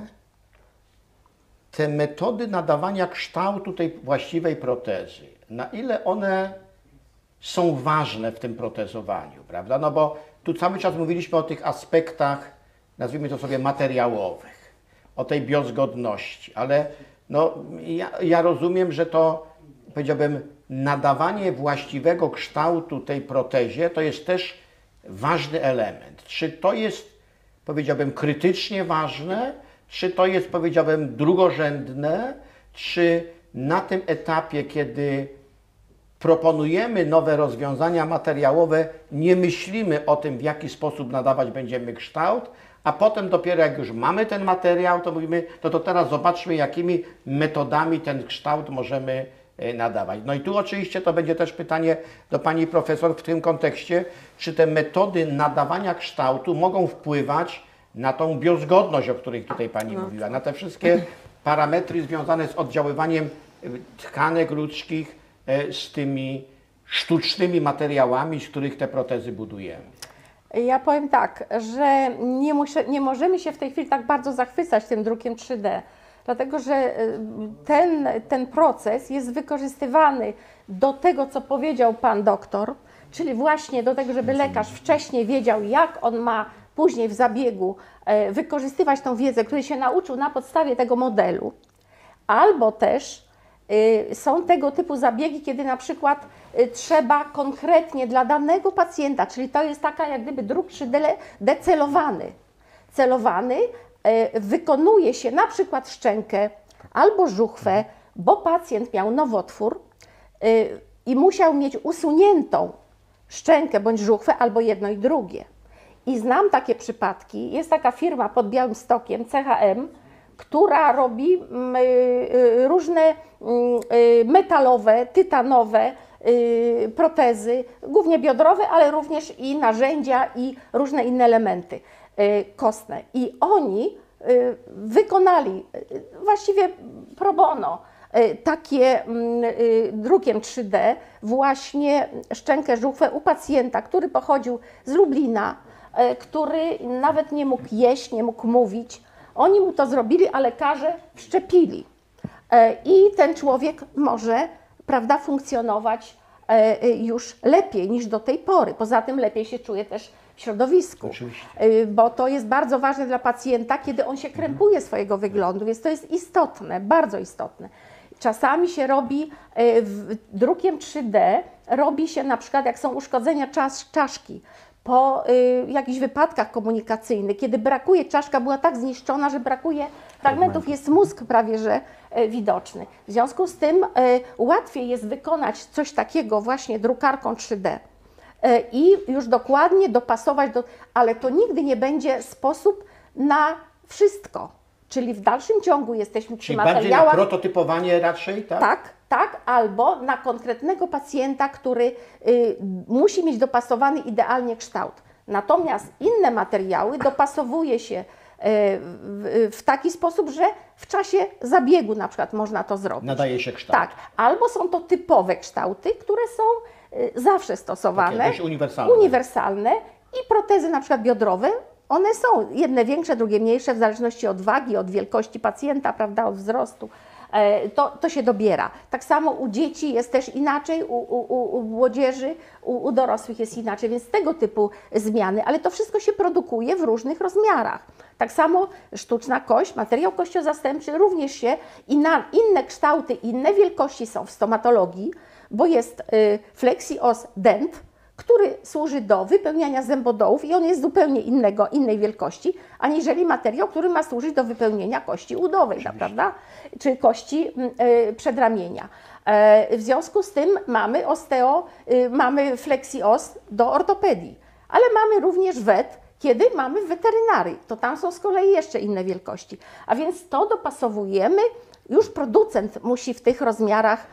A: te metody nadawania kształtu tej właściwej protezy, na ile one są ważne w tym protezowaniu, prawda? No bo tu cały czas mówiliśmy o tych aspektach, nazwijmy to sobie materiałowych, o tej biozgodności, ale no, ja, ja rozumiem, że to, powiedziałbym, nadawanie właściwego kształtu tej protezie to jest też ważny element. Czy to jest, powiedziałbym, krytycznie ważne, czy to jest, powiedziałbym, drugorzędne, czy na tym etapie, kiedy proponujemy nowe rozwiązania materiałowe, nie myślimy o tym, w jaki sposób nadawać będziemy kształt, a potem dopiero jak już mamy ten materiał, to mówimy, no to teraz zobaczmy, jakimi metodami ten kształt możemy nadawać. No i tu oczywiście to będzie też pytanie do Pani Profesor w tym kontekście, czy te metody nadawania kształtu mogą wpływać na tą biozgodność, o której tutaj Pani mówiła, na te wszystkie parametry związane z oddziaływaniem tkanek ludzkich z tymi sztucznymi materiałami, z których te protezy budujemy.
B: Ja powiem tak, że nie, muszę, nie możemy się w tej chwili tak bardzo zachwycać tym drukiem trzy D, dlatego że ten, ten proces jest wykorzystywany do tego, co powiedział Pan doktor, czyli właśnie do tego, żeby lekarz wcześniej wiedział, jak on ma później w zabiegu wykorzystywać tą wiedzę, której się nauczył na podstawie tego modelu, albo też są tego typu zabiegi, kiedy na przykład trzeba konkretnie dla danego pacjenta, czyli to jest taka jak gdyby druk trzy D celowany. Celowany wykonuje się na przykład szczękę albo żuchwę, bo pacjent miał nowotwór i musiał mieć usuniętą szczękę bądź żuchwę, albo jedno i drugie. I znam takie przypadki. Jest taka firma pod Białymstokiem, C H M, która robi różne metalowe, tytanowe protezy, głównie biodrowe, ale również i narzędzia i różne inne elementy kostne. I oni wykonali właściwie pro bono takie drukiem trzy D właśnie szczękę żuchwę u pacjenta, który pochodził z Lublina, który nawet nie mógł jeść, nie mógł mówić. Oni mu to zrobili, a lekarze wszczepili. I ten człowiek może, prawda, funkcjonować już lepiej niż do tej pory. Poza tym lepiej się czuje też w środowisku.
A: Oczywiście.
B: Bo to jest bardzo ważne dla pacjenta, kiedy on się krępuje swojego wyglądu, więc to jest istotne, bardzo istotne. Czasami się robi drukiem trzy D, robi się na przykład, jak są uszkodzenia czas, czaszki, po y, jakichś wypadkach komunikacyjnych, kiedy brakuje, czaszka była tak zniszczona, że brakuje fragmentów, jest mózg prawie że y, widoczny. W związku z tym y, łatwiej jest wykonać coś takiego właśnie drukarką trzy D y, i już dokładnie dopasować, do, ale to nigdy nie będzie sposób na wszystko. Czyli w dalszym ciągu jesteśmy przy
A: Czyli bardziej na
B: materiałach...
A: prototypowanie raczej, tak?
B: Tak, tak, albo na konkretnego pacjenta, który y, musi mieć dopasowany idealnie kształt. Natomiast inne materiały dopasowuje się y, w, w taki sposób, że w czasie zabiegu na przykład można to zrobić.
A: Nadaje się kształt.
B: Tak, albo są to typowe kształty, które są y, zawsze stosowane.
A: Takie dość uniwersalne.
B: Uniwersalne i protezy na przykład biodrowe. One są jedne większe, drugie mniejsze, w zależności od wagi, od wielkości pacjenta, prawda, od wzrostu. To, to się dobiera. Tak samo u dzieci jest też inaczej, u, u, u młodzieży, u, u dorosłych jest inaczej, więc tego typu zmiany, ale to wszystko się produkuje w różnych rozmiarach. Tak samo sztuczna kość, materiał kościozastępczy również się, i na inne kształty, inne wielkości są w stomatologii, bo jest y, Flexios Dent, który służy do wypełniania zębodołów i on jest zupełnie innego, innej wielkości, aniżeli materiał, który ma służyć do wypełnienia kości udowej, prawda? Czy kości y, przedramienia. E, w związku z tym mamy osteo, y, mamy Flexios do ortopedii, ale mamy również wet, kiedy mamy w weterynarii. To tam są z kolei jeszcze inne wielkości. A więc to dopasowujemy, już producent musi w tych rozmiarach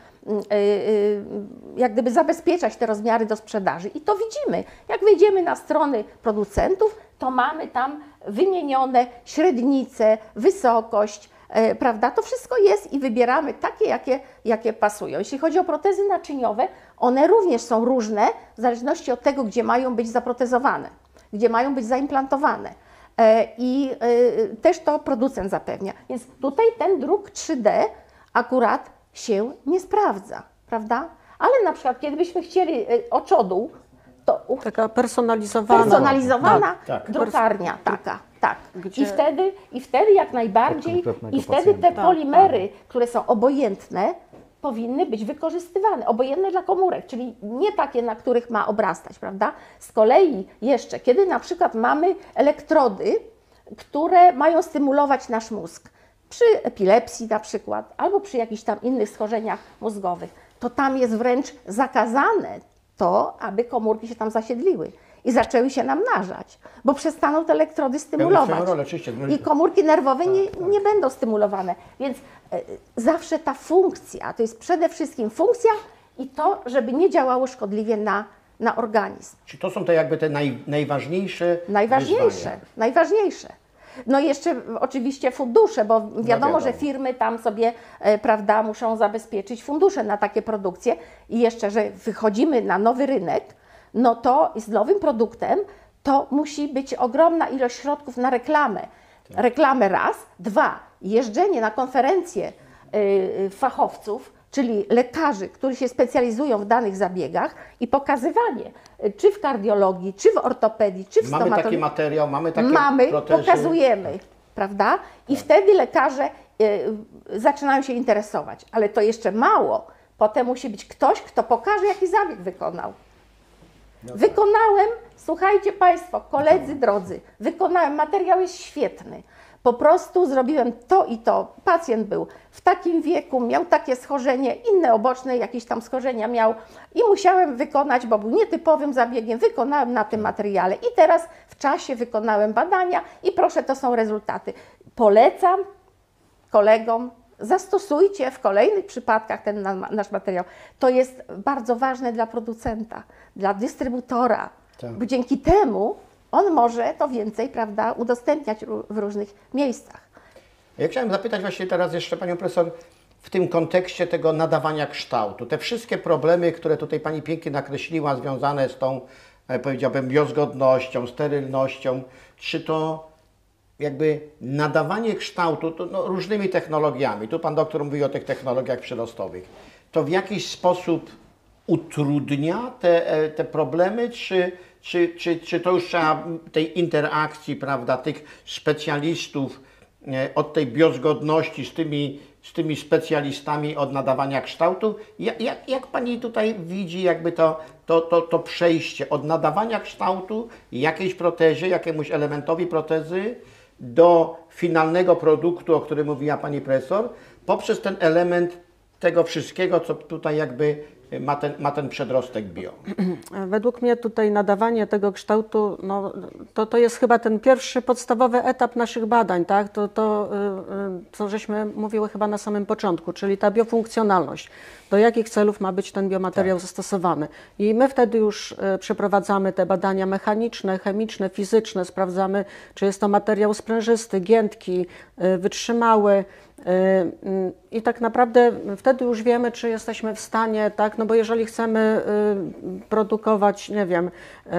B: jak gdyby zabezpieczać te rozmiary do sprzedaży. I to widzimy. Jak wejdziemy na strony producentów, to mamy tam wymienione średnice, wysokość, prawda? To wszystko jest i wybieramy takie, jakie, jakie pasują. Jeśli chodzi o protezy naczyniowe, one również są różne w zależności od tego, gdzie mają być zaprotezowane, gdzie mają być zaimplantowane. I też to producent zapewnia. Więc tutaj ten druk trzy D akurat się nie sprawdza, prawda? Ale na przykład, kiedybyśmy chcieli oczodół, to
C: Taka personalizowana.
B: personalizowana
A: Tak, tak.
B: drukarnia taka, tak.
C: Gdzie-
B: I wtedy, i wtedy jak najbardziej,
D: Od konkretnego
B: i wtedy te
D: pacjenta.
B: polimery, które są obojętne, powinny być wykorzystywane, obojętne dla komórek, czyli nie takie, na których ma obrastać, prawda? Z kolei jeszcze, kiedy na przykład mamy elektrody, które mają stymulować nasz mózg, przy epilepsji na przykład, albo przy jakichś tam innych schorzeniach mózgowych, to tam jest wręcz zakazane to, aby komórki się tam zasiedliły i zaczęły się namnażać, bo przestaną te elektrody stymulować.
A: Rolę, oczywiście.
B: I komórki nerwowe nie, nie będą stymulowane. Więc e, zawsze ta funkcja, to jest przede wszystkim funkcja i to, żeby nie działało szkodliwie na, na organizm.
A: Czy to są te jakby te naj, najważniejsze
B: Najważniejsze,
A: wyzwania?
B: najważniejsze. No i jeszcze oczywiście fundusze, bo wiadomo,
A: wiadomo.
B: że firmy tam sobie, e, prawda, muszą zabezpieczyć fundusze na takie produkcje i jeszcze, że wychodzimy na nowy rynek, no to z nowym produktem to musi być ogromna ilość środków na reklamę. Reklamę raz, dwa, jeżdżenie na konferencje y, fachowców, czyli lekarzy, którzy się specjalizują w danych zabiegach i pokazywanie, y, czy w kardiologii, czy w ortopedii, czy w
A: Mamy
B: stomatologii.
A: taki materiał, mamy takie
B: Mamy,
A: protezy.
B: pokazujemy, prawda? I wtedy lekarze y, zaczynają się interesować. Ale to jeszcze mało. Potem musi być ktoś, kto pokaże, jaki zabieg wykonał. Wykonałem, słuchajcie Państwo, koledzy drodzy, wykonałem, materiał jest świetny. Po prostu zrobiłem to i to. Pacjent był w takim wieku, miał takie schorzenie, inne oboczne jakieś tam schorzenia miał i musiałem wykonać, bo był nietypowym zabiegiem, wykonałem na tym materiale i teraz w czasie wykonałem badania i proszę, to są rezultaty. Polecam kolegom, zastosujcie w kolejnych przypadkach ten na- nasz materiał. To jest bardzo ważne dla producenta, dla dystrybutora,
A: Tak.
B: bo dzięki temu on może to więcej, prawda, udostępniać ró- w różnych miejscach.
A: Ja chciałem zapytać właśnie teraz jeszcze Panią Profesor w tym kontekście tego nadawania kształtu. Te wszystkie problemy, które tutaj Pani pięknie nakreśliła, związane z tą, e, powiedziałbym, biozgodnością, sterylnością, czy to jakby nadawanie kształtu to, no, różnymi technologiami, tu Pan doktor mówi o tych technologiach przyrostowych, to w jakiś sposób utrudnia te, e, te problemy, czy, czy, czy, czy to już trzeba tej interakcji, prawda, tych specjalistów e, od tej biozgodności z tymi, z tymi specjalistami od nadawania kształtu? Jak, jak, jak Pani tutaj widzi jakby to, to, to, to przejście od nadawania kształtu jakiejś protezie, jakiemuś elementowi protezy do finalnego produktu, o którym mówiła Pani Profesor, poprzez ten element tego wszystkiego, co tutaj jakby ma ten, ma ten przedrostek bio.
C: Według mnie tutaj nadawanie tego kształtu, no, to, to jest chyba ten pierwszy podstawowy etap naszych badań, tak? To, to y, y, co żeśmy mówiły chyba na samym początku, czyli ta biofunkcjonalność. Do jakich celów ma być ten biomateriał
A: Tak.
C: zastosowany. I my wtedy już y, przeprowadzamy te badania mechaniczne, chemiczne, fizyczne, sprawdzamy, czy jest to materiał sprężysty, giętki, y, wytrzymały. I tak naprawdę wtedy już wiemy, czy jesteśmy w stanie, tak, no bo jeżeli chcemy produkować, nie wiem,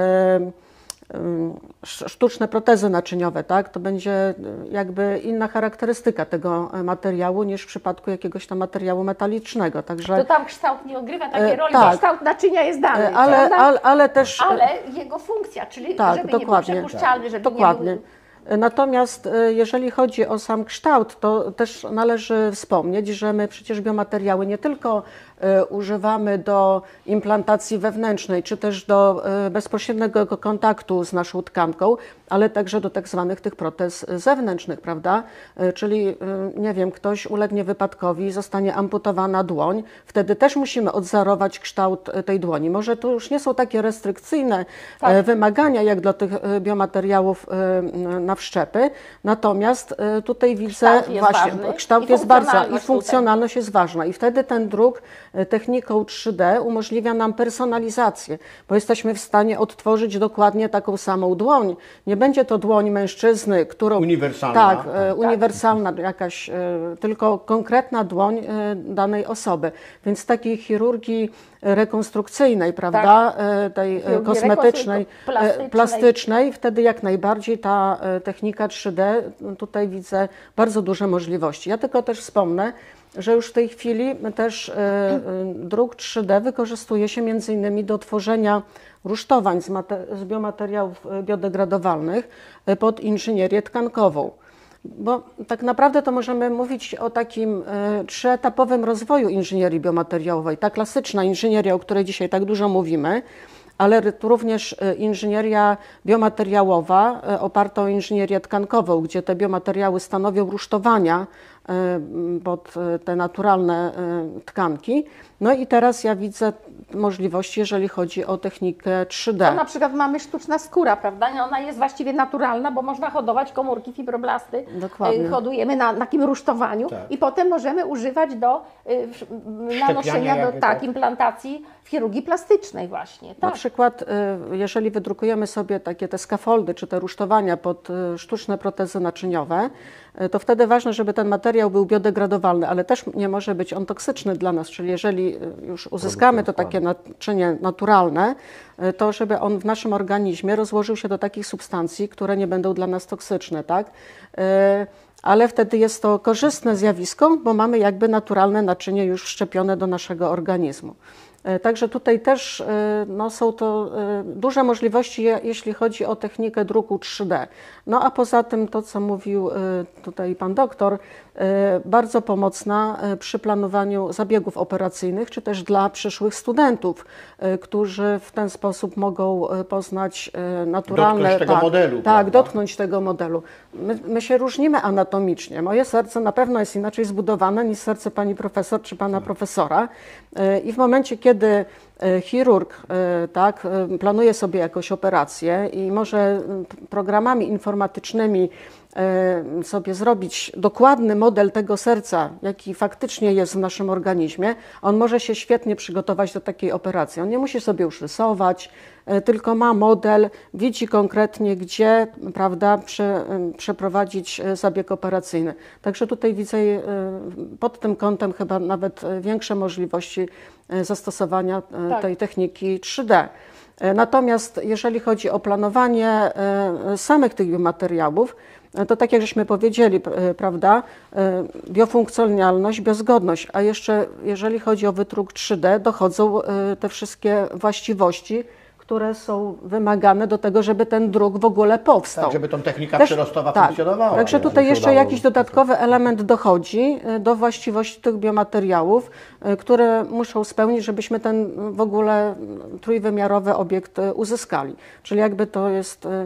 C: sztuczne protezy naczyniowe, tak, to będzie jakby inna charakterystyka tego materiału niż w przypadku jakiegoś tam materiału metalicznego. Także,
B: To tam kształt nie odgrywa takiej
C: E,
B: roli,
C: tak.
B: bo kształt naczynia jest dany,
C: ale,
B: prawda?
C: ale, ale też...
B: Ale jego funkcja, czyli
C: Tak,
B: żeby
C: dokładnie.
B: nie był przepuszczalny, żeby
C: Dokładnie.
B: nie był...
C: Natomiast e, jeżeli chodzi o sam kształt, to też należy wspomnieć, że my przecież biomateriały nie tylko e, używamy do implantacji wewnętrznej, czy też do e, bezpośredniego kontaktu z naszą tkanką, ale także do tak zwanych tych protez zewnętrznych, prawda? E, czyli, e, nie wiem, ktoś ulegnie wypadkowi, zostanie amputowana dłoń, wtedy też musimy odwzorować kształt e, tej dłoni. Może to już nie są takie restrykcyjne
B: Tak.
C: e, wymagania jak dla tych e, biomateriałów e, na wszczepy, natomiast e, tutaj widzę
B: Kształt jest
C: właśnie,
B: ważny
C: kształt
B: i
C: jest bardzo i
B: funkcjonalność
C: funkcjonalność jest ważna i wtedy ten druk e, techniką trzy D umożliwia nam personalizację, bo jesteśmy w stanie odtworzyć dokładnie taką samą dłoń. Nie będzie to dłoń mężczyzny, którą...
A: Uniwersalna.
C: Tak, e, uniwersalna jakaś, e, tylko konkretna dłoń e, danej osoby. Więc z takiej chirurgii rekonstrukcyjnej, prawda, e, tej e,
B: Chirurgii
C: kosmetycznej,
B: plastycznej.
C: e, plastycznej, wtedy jak najbardziej ta e, technika trzy D, tutaj widzę bardzo duże możliwości. Ja tylko też wspomnę, że już w tej chwili też e, e, druk trzy D wykorzystuje się między innymi do tworzenia rusztowań z, mate- z biomateriałów e, biodegradowalnych e, pod inżynierię tkankową. Bo tak naprawdę to możemy mówić o takim e, trzyetapowym rozwoju inżynierii biomateriałowej. Ta klasyczna inżynieria, o której dzisiaj tak dużo mówimy, ale również inżynieria biomateriałowa e, oparta o inżynierię tkankową, gdzie te biomateriały stanowią rusztowania e, pod te naturalne e, tkanki. No i teraz ja widzę możliwości, jeżeli chodzi o technikę trzy D.
B: To na przykład mamy sztuczna skóra, prawda? I ona jest właściwie naturalna, bo można hodować komórki, fibroblasty.
C: Dokładnie.
B: Y, Hodujemy na, na takim rusztowaniu
A: Tak.
B: i potem możemy używać do y, w- nanoszenia, do
A: jakby,
B: tak,
A: tak.
B: implantacji w chirurgii plastycznej właśnie.
C: Na
B: Tak.
C: przykład, y, jeżeli wydrukujemy sobie takie te skafoldy, czy te rusztowania pod y, sztuczne protezy naczyniowe, y, to wtedy ważne, żeby ten materiał był biodegradowalny, ale też nie może być on toksyczny dla nas, czyli jeżeli y, już uzyskamy to takie naczynie naturalne, y, to żeby on w naszym organizmie rozłożył się do takich substancji, które nie będą dla nas toksyczne, tak? Y, Ale wtedy jest to korzystne zjawisko, bo mamy jakby naturalne naczynie już wszczepione do naszego organizmu. E, Także tutaj też e, no, są to e, duże możliwości, je- jeśli chodzi o technikę druku trzy D. No a poza tym to, co mówił e, tutaj pan doktor, e, bardzo pomocna e, przy planowaniu zabiegów operacyjnych, czy też dla przyszłych studentów, e, którzy w ten sposób mogą e, poznać e, naturalne...
A: Dotknąć tego
C: tak,
A: modelu,
C: Tak,
A: prawda?
C: dotknąć tego modelu. My, my się różnimy anatomicznie. Moje serce na pewno jest inaczej zbudowane niż serce pani profesor czy pana profesora. E, I w momencie, kiedy e, chirurg e, tak, e, planuje sobie jakąś operację i może m, programami informatycznymi e, sobie zrobić dokładny model tego serca, jaki faktycznie jest w naszym organizmie, on może się świetnie przygotować do takiej operacji. On nie musi sobie już rysować, e, tylko ma model, widzi konkretnie, gdzie, prawda, prze, em, przeprowadzić e, zabieg operacyjny. Także tutaj widzę e, pod tym kątem chyba nawet e, większe możliwości e, zastosowania e,
B: Tak.
C: tej techniki trzy D. E, Natomiast jeżeli chodzi o planowanie e, samych tych biomateriałów, e, to tak jak żeśmy powiedzieli, p- e, prawda, e, biofunkcjonalność, biozgodność, a jeszcze jeżeli chodzi o wydruk trzy D, dochodzą e, te wszystkie właściwości, które są wymagane do tego, żeby ten druk w ogóle powstał.
A: Tak, żeby tą technika
C: Też-
A: przyrostowa
C: tak.
A: funkcjonowała.
C: Także
A: nie?
C: tutaj
D: się
C: jeszcze
D: udało.
C: jakiś dodatkowy element dochodzi y, do właściwości tych biomateriałów, y, które muszą spełnić, żebyśmy ten y, w ogóle y, trójwymiarowy obiekt y, uzyskali. Czyli jakby to jest y, y,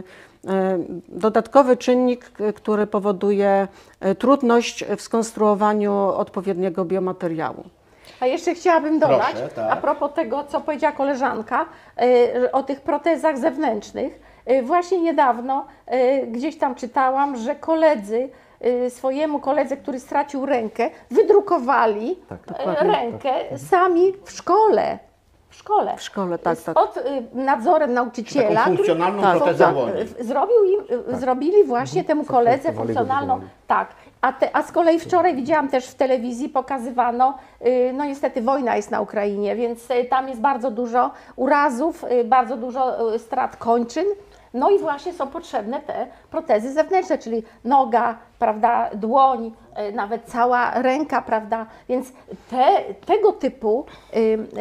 C: dodatkowy czynnik, y, który powoduje y, trudność w skonstruowaniu odpowiedniego biomateriału.
B: A jeszcze chciałabym dodać,
A: Proszę, tak.
B: a propos tego, co powiedziała koleżanka, y, o tych protezach zewnętrznych. Y, Właśnie niedawno y, gdzieś tam czytałam, że koledzy, y, swojemu koledze, który stracił rękę, wydrukowali
D: Tak,
B: y,
C: dokładnie.
B: rękę sami w szkole. W szkole.
C: W szkole, tak, tak.
B: Pod y, nadzorem nauczyciela.
A: Taką
B: który-
A: funkcjonalną
C: tak,
A: protezę
C: tak.
A: dłoni.
B: Y, Zrobił im, y, Zrobili właśnie temu koledze
D: zaprojektowali go
B: funkcjonalną,
D: do
B: tak. A, te, a z kolei wczoraj widziałam też w telewizji, pokazywano, y, no niestety wojna jest na Ukrainie, więc y, tam jest bardzo dużo urazów, y, bardzo dużo y, strat kończyn. No i właśnie są potrzebne te protezy zewnętrzne, czyli noga, prawda, dłoń, y, nawet cała ręka, prawda, więc te, tego typu y,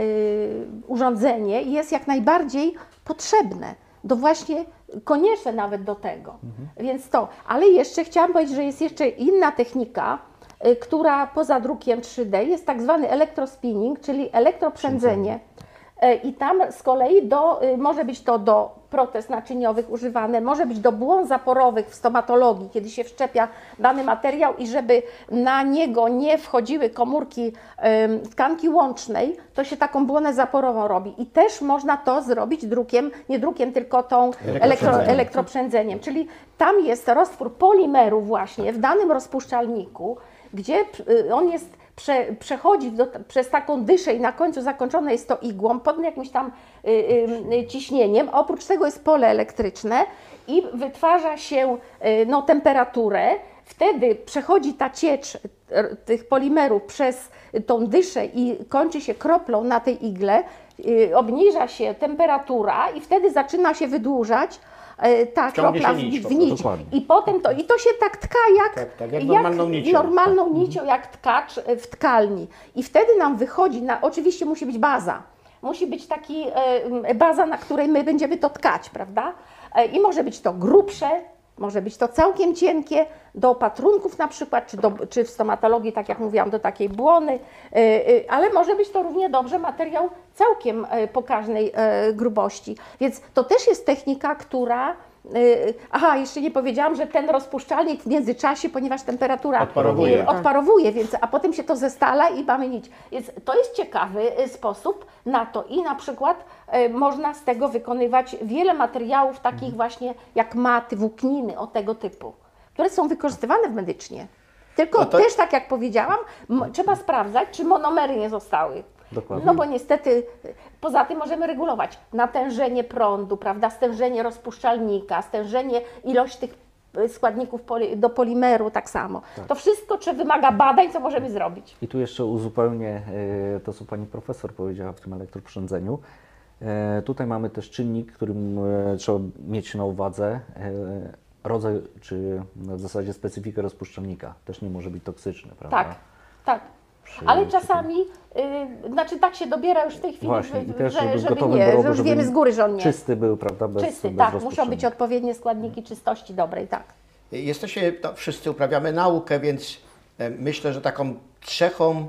B: y, urządzenie jest jak najbardziej potrzebne, do właśnie konieczne nawet do tego. Więc to, ale jeszcze chciałam powiedzieć, że jest jeszcze inna technika, y, która poza drukiem trzy D jest tak zwany elektrospinning, czyli elektroprzędzenie. Y, I tam z kolei do, y, może być to do protez naczyniowych używane, może być do błon zaporowych w stomatologii, kiedy się wszczepia dany materiał i żeby na niego nie wchodziły komórki ym, tkanki łącznej, to się taką błonę zaporową robi. I też można to zrobić drukiem, nie drukiem, tylko tą elektro,
A: Elektroprzędzeniem.
B: elektroprzędzeniem. Czyli tam jest roztwór polimeru właśnie w danym rozpuszczalniku, gdzie y, on jest Prze, przechodzi do, przez taką dyszę i na końcu zakończone jest to igłą pod jakimś tam y, y, ciśnieniem. Oprócz tego jest pole elektryczne i wytwarza się y, no, temperaturę. Wtedy przechodzi ta ciecz y, tych polimerów przez tą dyszę i kończy się kroplą na tej igle. Y, obniża się temperatura i wtedy zaczyna się wydłużać y, ta
A: Ciągnie
B: kropla
A: się
B: w,
A: nić po
B: w nić.
D: Dokładnie.
B: I potem to, i to się tak tka jak,
A: Tak, tak, jak normalną nicią.
B: normalną nicią, jak tkacz w tkalni. I wtedy nam wychodzi, na, oczywiście musi być baza. Musi być taki e, baza, na której my będziemy to tkać, prawda? E, I może być to grubsze, Może być to całkiem cienkie, do opatrunków na przykład, czy, do, czy w stomatologii, tak jak mówiłam, do takiej błony, ale może być to równie dobrze materiał całkiem pokaźnej grubości. Więc to też jest technika, która... Aha, jeszcze nie powiedziałam, że ten rozpuszczalnik w międzyczasie, ponieważ temperatura
A: odparowuje,
B: odparowuje więc, a potem się to zestala i mamy nić. Więc to jest ciekawy sposób na to i na przykład można z tego wykonywać wiele materiałów takich właśnie jak maty, włókniny o tego typu, które są wykorzystywane w medycznie. Tylko
A: No to...
B: też, tak jak powiedziałam, trzeba sprawdzać, czy monomery nie zostały.
D: Dokładnie.
B: No bo niestety, poza tym możemy regulować natężenie prądu, prawda, stężenie rozpuszczalnika, stężenie, ilość tych składników poli, do polimeru tak samo. Tak. To wszystko czy wymaga badań, co możemy zrobić.
D: I tu jeszcze uzupełnię to, co pani profesor powiedziała w tym elektroprzyrządzeniu. Tutaj mamy też czynnik, którym trzeba mieć na uwadze. Rodzaj, czy w zasadzie specyfikę rozpuszczalnika. Też nie może być toksyczny, prawda?
B: Tak, tak. Ale czasami, yy, znaczy tak się dobiera już w tej chwili,
D: Właśnie,
B: że,
D: i też,
B: że,
D: żeby,
B: żeby
D: gotowy
B: nie,
D: do rogu,
B: że już
D: żeby
B: wiemy z góry, że on nie.
D: Czysty był, prawda? Bez,
B: czysty,
D: bez
B: tak, muszą być odpowiednie składniki czystości dobrej, tak.
A: Jesteśmy, to wszyscy uprawiamy naukę, więc myślę, że taką cechą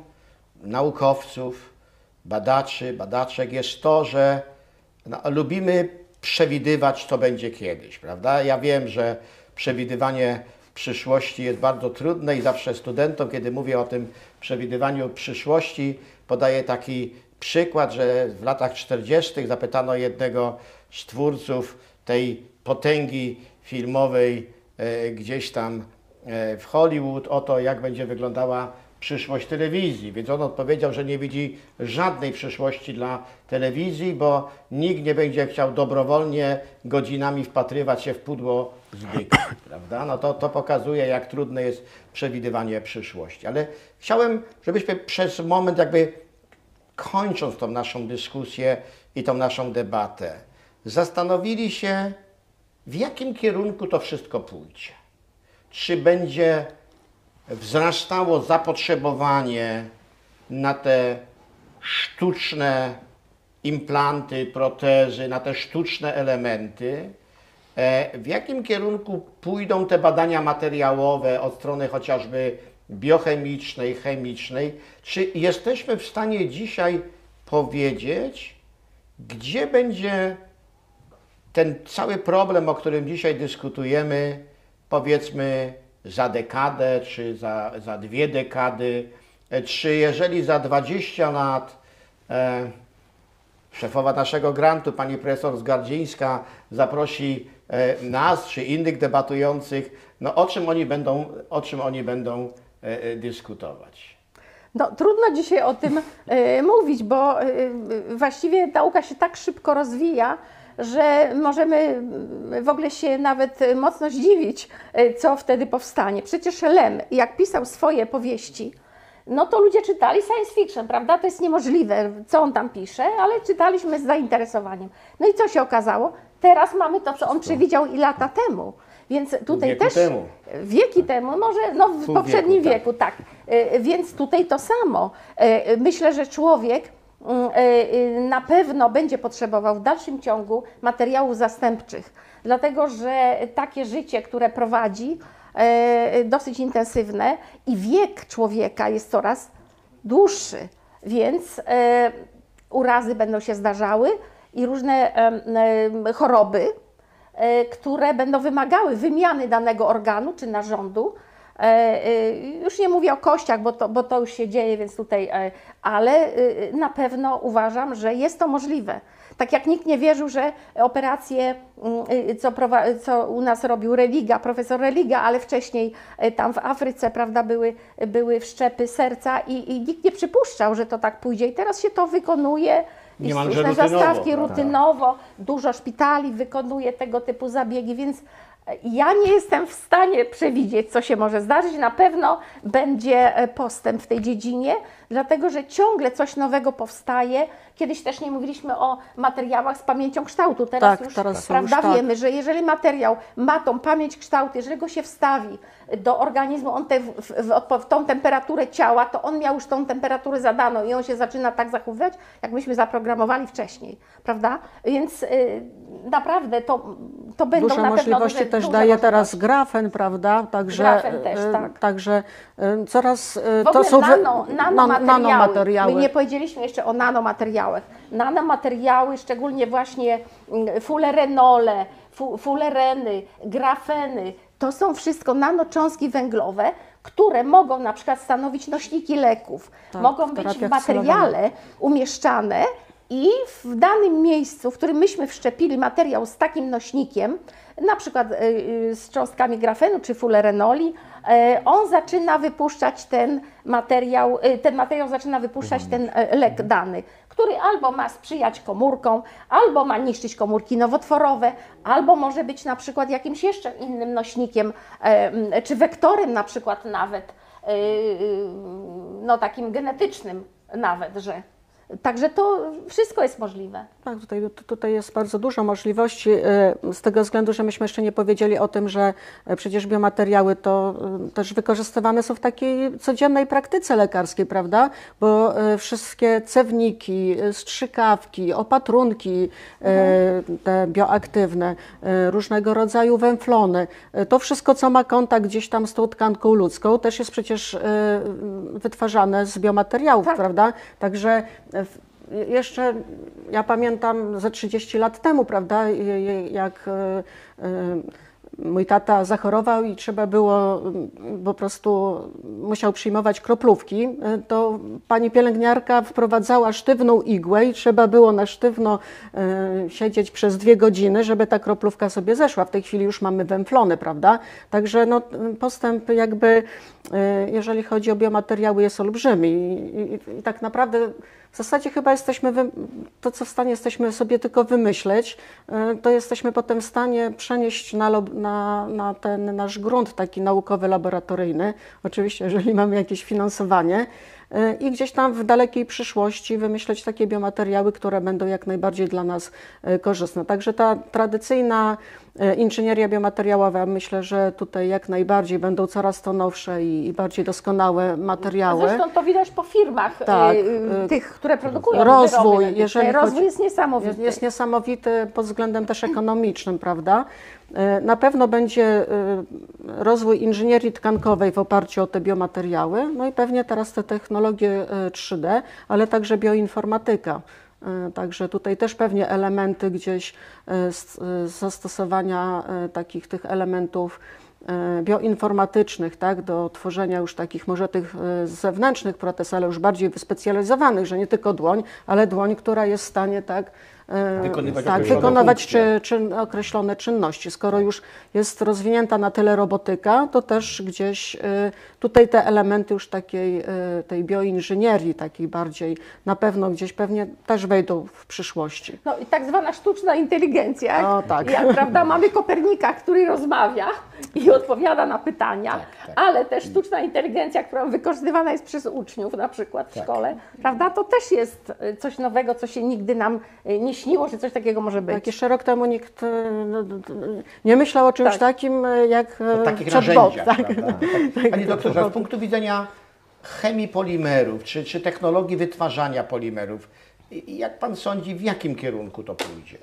A: naukowców, badaczy, badaczek jest to, że no, lubimy przewidywać, co będzie kiedyś, prawda? Ja wiem, że przewidywanie przyszłości jest bardzo trudne i zawsze studentom, kiedy mówię o tym przewidywaniu przyszłości, podaję taki przykład, że w latach czterdziestych zapytano jednego z twórców tej potęgi filmowej e, gdzieś tam e, w Hollywood o to, jak będzie wyglądała przyszłość telewizji. Więc on odpowiedział, że nie widzi żadnej przyszłości dla telewizji, bo nikt nie będzie chciał dobrowolnie godzinami wpatrywać się w pudło z byka, prawda? No to, to pokazuje, jak trudne jest przewidywanie przyszłości. Ale chciałem, żebyśmy przez moment jakby kończąc tą naszą dyskusję i tą naszą debatę, zastanowili się, w jakim kierunku to wszystko pójdzie. Czy będzie wzrastało zapotrzebowanie na te sztuczne implanty, protezy, na te sztuczne elementy, w jakim kierunku pójdą te badania materiałowe od strony chociażby biochemicznej, chemicznej. Czy jesteśmy w stanie dzisiaj powiedzieć, gdzie będzie ten cały problem, o którym dzisiaj dyskutujemy, powiedzmy za dekadę, czy za, za dwie dekady, czy jeżeli za dwadzieścia lat e, szefowa naszego grantu, pani profesor Zgardzińska, zaprosi e, nas, czy innych debatujących, no o czym oni będą, o czym oni będą e, dyskutować?
B: No, trudno dzisiaj o tym e, mówić, bo e, właściwie nauka się tak szybko rozwija, że możemy w ogóle się nawet mocno zdziwić, co wtedy powstanie. Przecież Lem, jak pisał swoje powieści, no to ludzie czytali science fiction, prawda? To jest niemożliwe, co on tam pisze, ale czytaliśmy z zainteresowaniem. No i co się okazało? Teraz mamy to, co on przewidział i lata temu. Więc tutaj
A: wieku
B: też
A: temu.
B: wieki temu, może no w
A: Pół
B: poprzednim
A: wieku,
B: wieku, tak. tak. Więc tutaj to samo. Myślę, że człowiek na pewno będzie potrzebował w dalszym ciągu materiałów zastępczych, dlatego że takie życie, które prowadzi, dosyć intensywne i wiek człowieka jest coraz dłuższy, więc urazy będą się zdarzały i różne choroby, które będą wymagały wymiany danego organu czy narządu. Już nie mówię o kościach, bo to, bo to już się dzieje, więc tutaj, ale na pewno uważam, że jest to możliwe. Tak jak nikt nie wierzył, że operacje, co, co u nas robił Religa, profesor Religa, ale wcześniej tam w Afryce, prawda, były, były wszczepy serca i, i nikt nie przypuszczał, że to tak pójdzie. I teraz się to wykonuje.
A: Niemalże
B: różne
A: rutynowo,
B: zastawki
A: prawda?
B: rutynowo, dużo szpitali wykonuje tego typu zabiegi, więc ja nie jestem w stanie przewidzieć, co się może zdarzyć. Na pewno będzie postęp w tej dziedzinie, dlatego że ciągle coś nowego powstaje. Kiedyś też nie mówiliśmy o materiałach z pamięcią kształtu. Teraz
C: Tak,
B: już
C: teraz są
B: prawda,
C: już tak.
B: wiemy, że jeżeli materiał ma tą pamięć kształtu, jeżeli go się wstawi do organizmu, on te, w, w, w, w tą temperaturę ciała, to on miał już tą temperaturę zadaną i on się zaczyna tak zachowywać, jak myśmy zaprogramowali wcześniej, prawda? Więc y, naprawdę to, to będą
C: Duże
B: na pewno
C: możliwości
B: duże,
C: też
B: duże
C: daje
B: możliwości.
C: teraz grafen, prawda? Także,
B: Grafen też,
C: e,
B: tak.
C: Także e, coraz e,
B: W ogóle
C: to są wy-
B: nano, nanomateriały.
C: nan- nanomateriały.
B: My nie powiedzieliśmy jeszcze o nanomateriałach. Nanomateriały, szczególnie właśnie mm, fulerenole, fu, fulereny, grafeny, to są wszystko nanocząstki węglowe, które mogą na przykład stanowić nośniki leków.
C: Tak,
B: mogą
C: w
B: być w
C: terapiach
B: materiale umieszczane i w danym miejscu, w którym myśmy wszczepili materiał z takim nośnikiem, na przykład y, y, z cząstkami grafenu czy fulerenoli, y, on zaczyna wypuszczać ten materiał, y, ten materiał zaczyna wypuszczać ten y, lek dany, który albo ma sprzyjać komórkom, albo ma niszczyć komórki nowotworowe, albo może być na przykład jakimś jeszcze innym nośnikiem, y, czy wektorem na przykład nawet, y, y, no takim genetycznym nawet, że także to wszystko jest możliwe.
C: Tak, tutaj, tutaj jest bardzo dużo możliwości, z tego względu, że myśmy jeszcze nie powiedzieli o tym, że przecież biomateriały to też wykorzystywane są w takiej codziennej praktyce lekarskiej, prawda? Bo wszystkie cewniki, strzykawki, opatrunki, mhm. te bioaktywne, różnego rodzaju węflony, to wszystko, co ma kontakt gdzieś tam z tą tkanką ludzką, też jest przecież wytwarzane z biomateriałów, tak. prawda? Także jeszcze ja pamiętam ze trzydzieści lat temu, prawda, jak mój tata zachorował i trzeba było, po prostu musiał przyjmować kroplówki, to pani pielęgniarka wprowadzała sztywną igłę i trzeba było na sztywno siedzieć przez dwie godziny, żeby ta kroplówka sobie zeszła. W tej chwili już mamy węflony, prawda? Także no, postęp jakby, jeżeli chodzi o biomateriały, jest olbrzymi i, i, i tak naprawdę w zasadzie chyba jesteśmy, to co w stanie jesteśmy sobie tylko wymyśleć, to jesteśmy potem w stanie przenieść na, na, na ten nasz grunt taki naukowy, laboratoryjny, oczywiście jeżeli mamy jakieś finansowanie, i gdzieś tam w dalekiej przyszłości wymyśleć takie biomateriały, które będą jak najbardziej dla nas korzystne. Także ta tradycyjna inżynieria biomateriałowa, myślę, że tutaj jak najbardziej będą coraz to nowsze i, i bardziej doskonałe materiały.
B: Zresztą to widać po firmach
C: tak.
B: y, tych, które produkują
C: rozwój,
B: wyroby.
C: jeżeli
B: rozwój
C: chodzi,
B: jest niesamowity.
C: Jest, jest niesamowity pod względem też ekonomicznym, prawda? Na pewno będzie rozwój inżynierii tkankowej w oparciu o te biomateriały, no i pewnie teraz te technologie trzy D, ale także bioinformatyka. Także tutaj też pewnie elementy gdzieś zastosowania takich tych elementów bioinformatycznych, tak, do tworzenia już takich może tych zewnętrznych protez, ale już bardziej wyspecjalizowanych, że nie tylko dłoń, ale dłoń, która jest w stanie tak
A: Wykonywać,
C: tak,
A: określone,
C: wykonywać
A: czy,
C: czyn, określone czynności. Skoro już jest rozwinięta na tyle robotyka, to też gdzieś y, tutaj te elementy już takiej y, tej bioinżynierii, takiej bardziej, na pewno gdzieś pewnie też wejdą w przyszłości.
B: No i tak zwana sztuczna inteligencja.
C: O, tak.
B: Jak prawda, mamy Kopernika, który rozmawia i odpowiada na pytania,
A: tak, tak.
B: ale też sztuczna inteligencja, która wykorzystywana jest przez uczniów na przykład w
A: tak.
B: szkole, prawda, to też jest coś nowego, co się nigdy nam nie śniło, że coś takiego może być.
C: Tak, jeszcze rok temu nikt no, nie myślał o czymś
B: tak.
C: takim jak
A: o takich
C: chatbot.
A: narzędziach,
C: Tak?
A: prawda? Tak. Panie doktorze, z punktu widzenia chemii polimerów, czy, czy technologii wytwarzania polimerów, jak Pan sądzi, w jakim kierunku to pójdzie?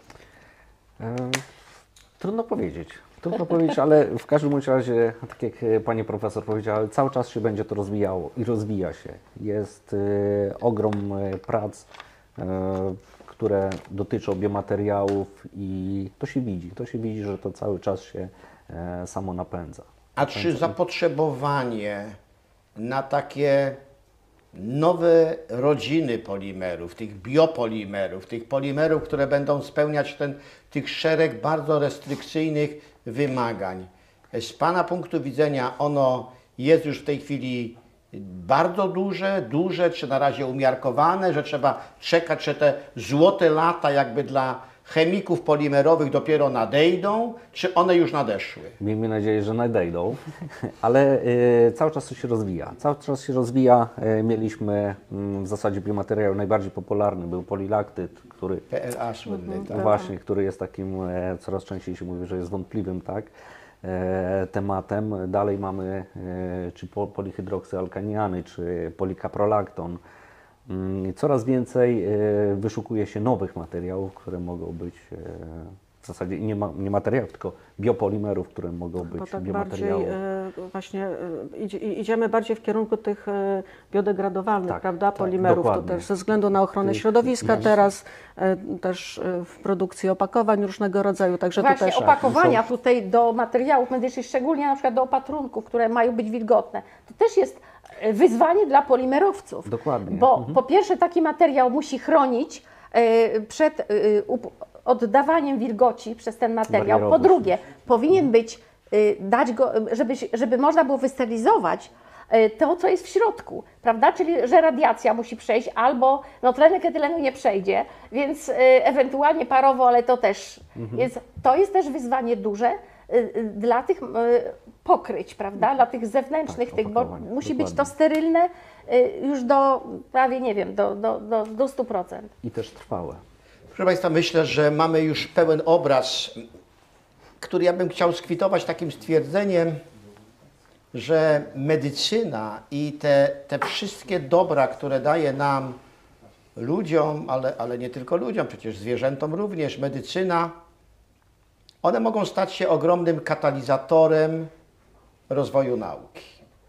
D: Trudno powiedzieć. Trudno powiedzieć, ale w każdym bądź razie, tak jak Pani Profesor powiedziała, cały czas się będzie to rozwijało i rozwija się. Jest y, ogrom y, prac, y, które dotyczą biomateriałów i to się widzi. To się widzi, że to cały czas się y, samo napędza.
A: A czy zapotrzebowanie na takie nowe rodziny polimerów, tych biopolimerów, tych polimerów, które będą spełniać ten, tych szereg bardzo restrykcyjnych wymagań. Z Pana punktu widzenia ono jest już w tej chwili bardzo duże, duże, czy na razie umiarkowane, że trzeba czekać, że te złote lata jakby dla chemików polimerowych dopiero nadejdą, czy one już nadeszły?
D: Miejmy nadzieję, że nadejdą, ale y, cały czas to się rozwija. Cały czas się rozwija. Y, mieliśmy y, w zasadzie biomateriał najbardziej popularny, był polilaktyt, który
A: P L A słynny,
D: mhm.
A: tak?
D: Właśnie, który jest takim, y, coraz częściej się mówi, że jest wątpliwym, tak? e, tematem. Dalej mamy e, czy po, polihydroksyalkaniany, czy polikaprolakton. Mm, Coraz więcej e, wyszukuje się nowych materiałów, które mogą być e, w zasadzie nie, ma, nie materiałów, tylko biopolimerów, które mogą
C: Bo
D: być
C: tak bardziej
D: biomateriałów.
C: e, właśnie e, idzie, idziemy bardziej w kierunku tych e, biodegradowalnych,
D: Tak,
C: prawda,
D: tak,
C: polimerów. To
D: dokładnie.
C: też ze względu na ochronę
D: Tych-
C: środowiska
D: jest.
C: teraz, e, też e, w produkcji opakowań różnego rodzaju, także tu
B: Właśnie
C: też...
B: opakowania
D: są-
B: tutaj do materiałów medycznych, szczególnie na przykład do opatrunków, które mają być wilgotne, to też jest e, wyzwanie dla polimerowców.
D: Dokładnie.
B: Bo
D: Mhm.
B: po pierwsze taki materiał musi chronić e, przed e, up- oddawaniem wilgoci przez ten materiał. Po
D: Barierowość.
B: drugie, powinien być, e, dać go, e, żeby, się- żeby można było wysterylizować e, to, co jest w środku, prawda? Czyli, że radiacja musi przejść albo no, tlenek etylenu nie przejdzie, więc e, ewentualnie parowo, ale to też
D: Mhm.
B: jest, to jest też wyzwanie duże e, e, dla tych e, pokryć, prawda? Dla tych zewnętrznych,
D: Tak,
B: tych, bo
D: opakowań,
B: musi być to
D: dokładnie.
B: sterylne e, już do prawie, nie wiem, do, do, do, do stu procent.
D: I też trwałe.
A: Proszę Państwa, myślę, że mamy już pełen obraz, który ja bym chciał skwitować takim stwierdzeniem, że medycyna i te, te wszystkie dobra, które daje nam ludziom, ale, ale nie tylko ludziom, przecież zwierzętom również, medycyna, one mogą stać się ogromnym katalizatorem rozwoju nauki.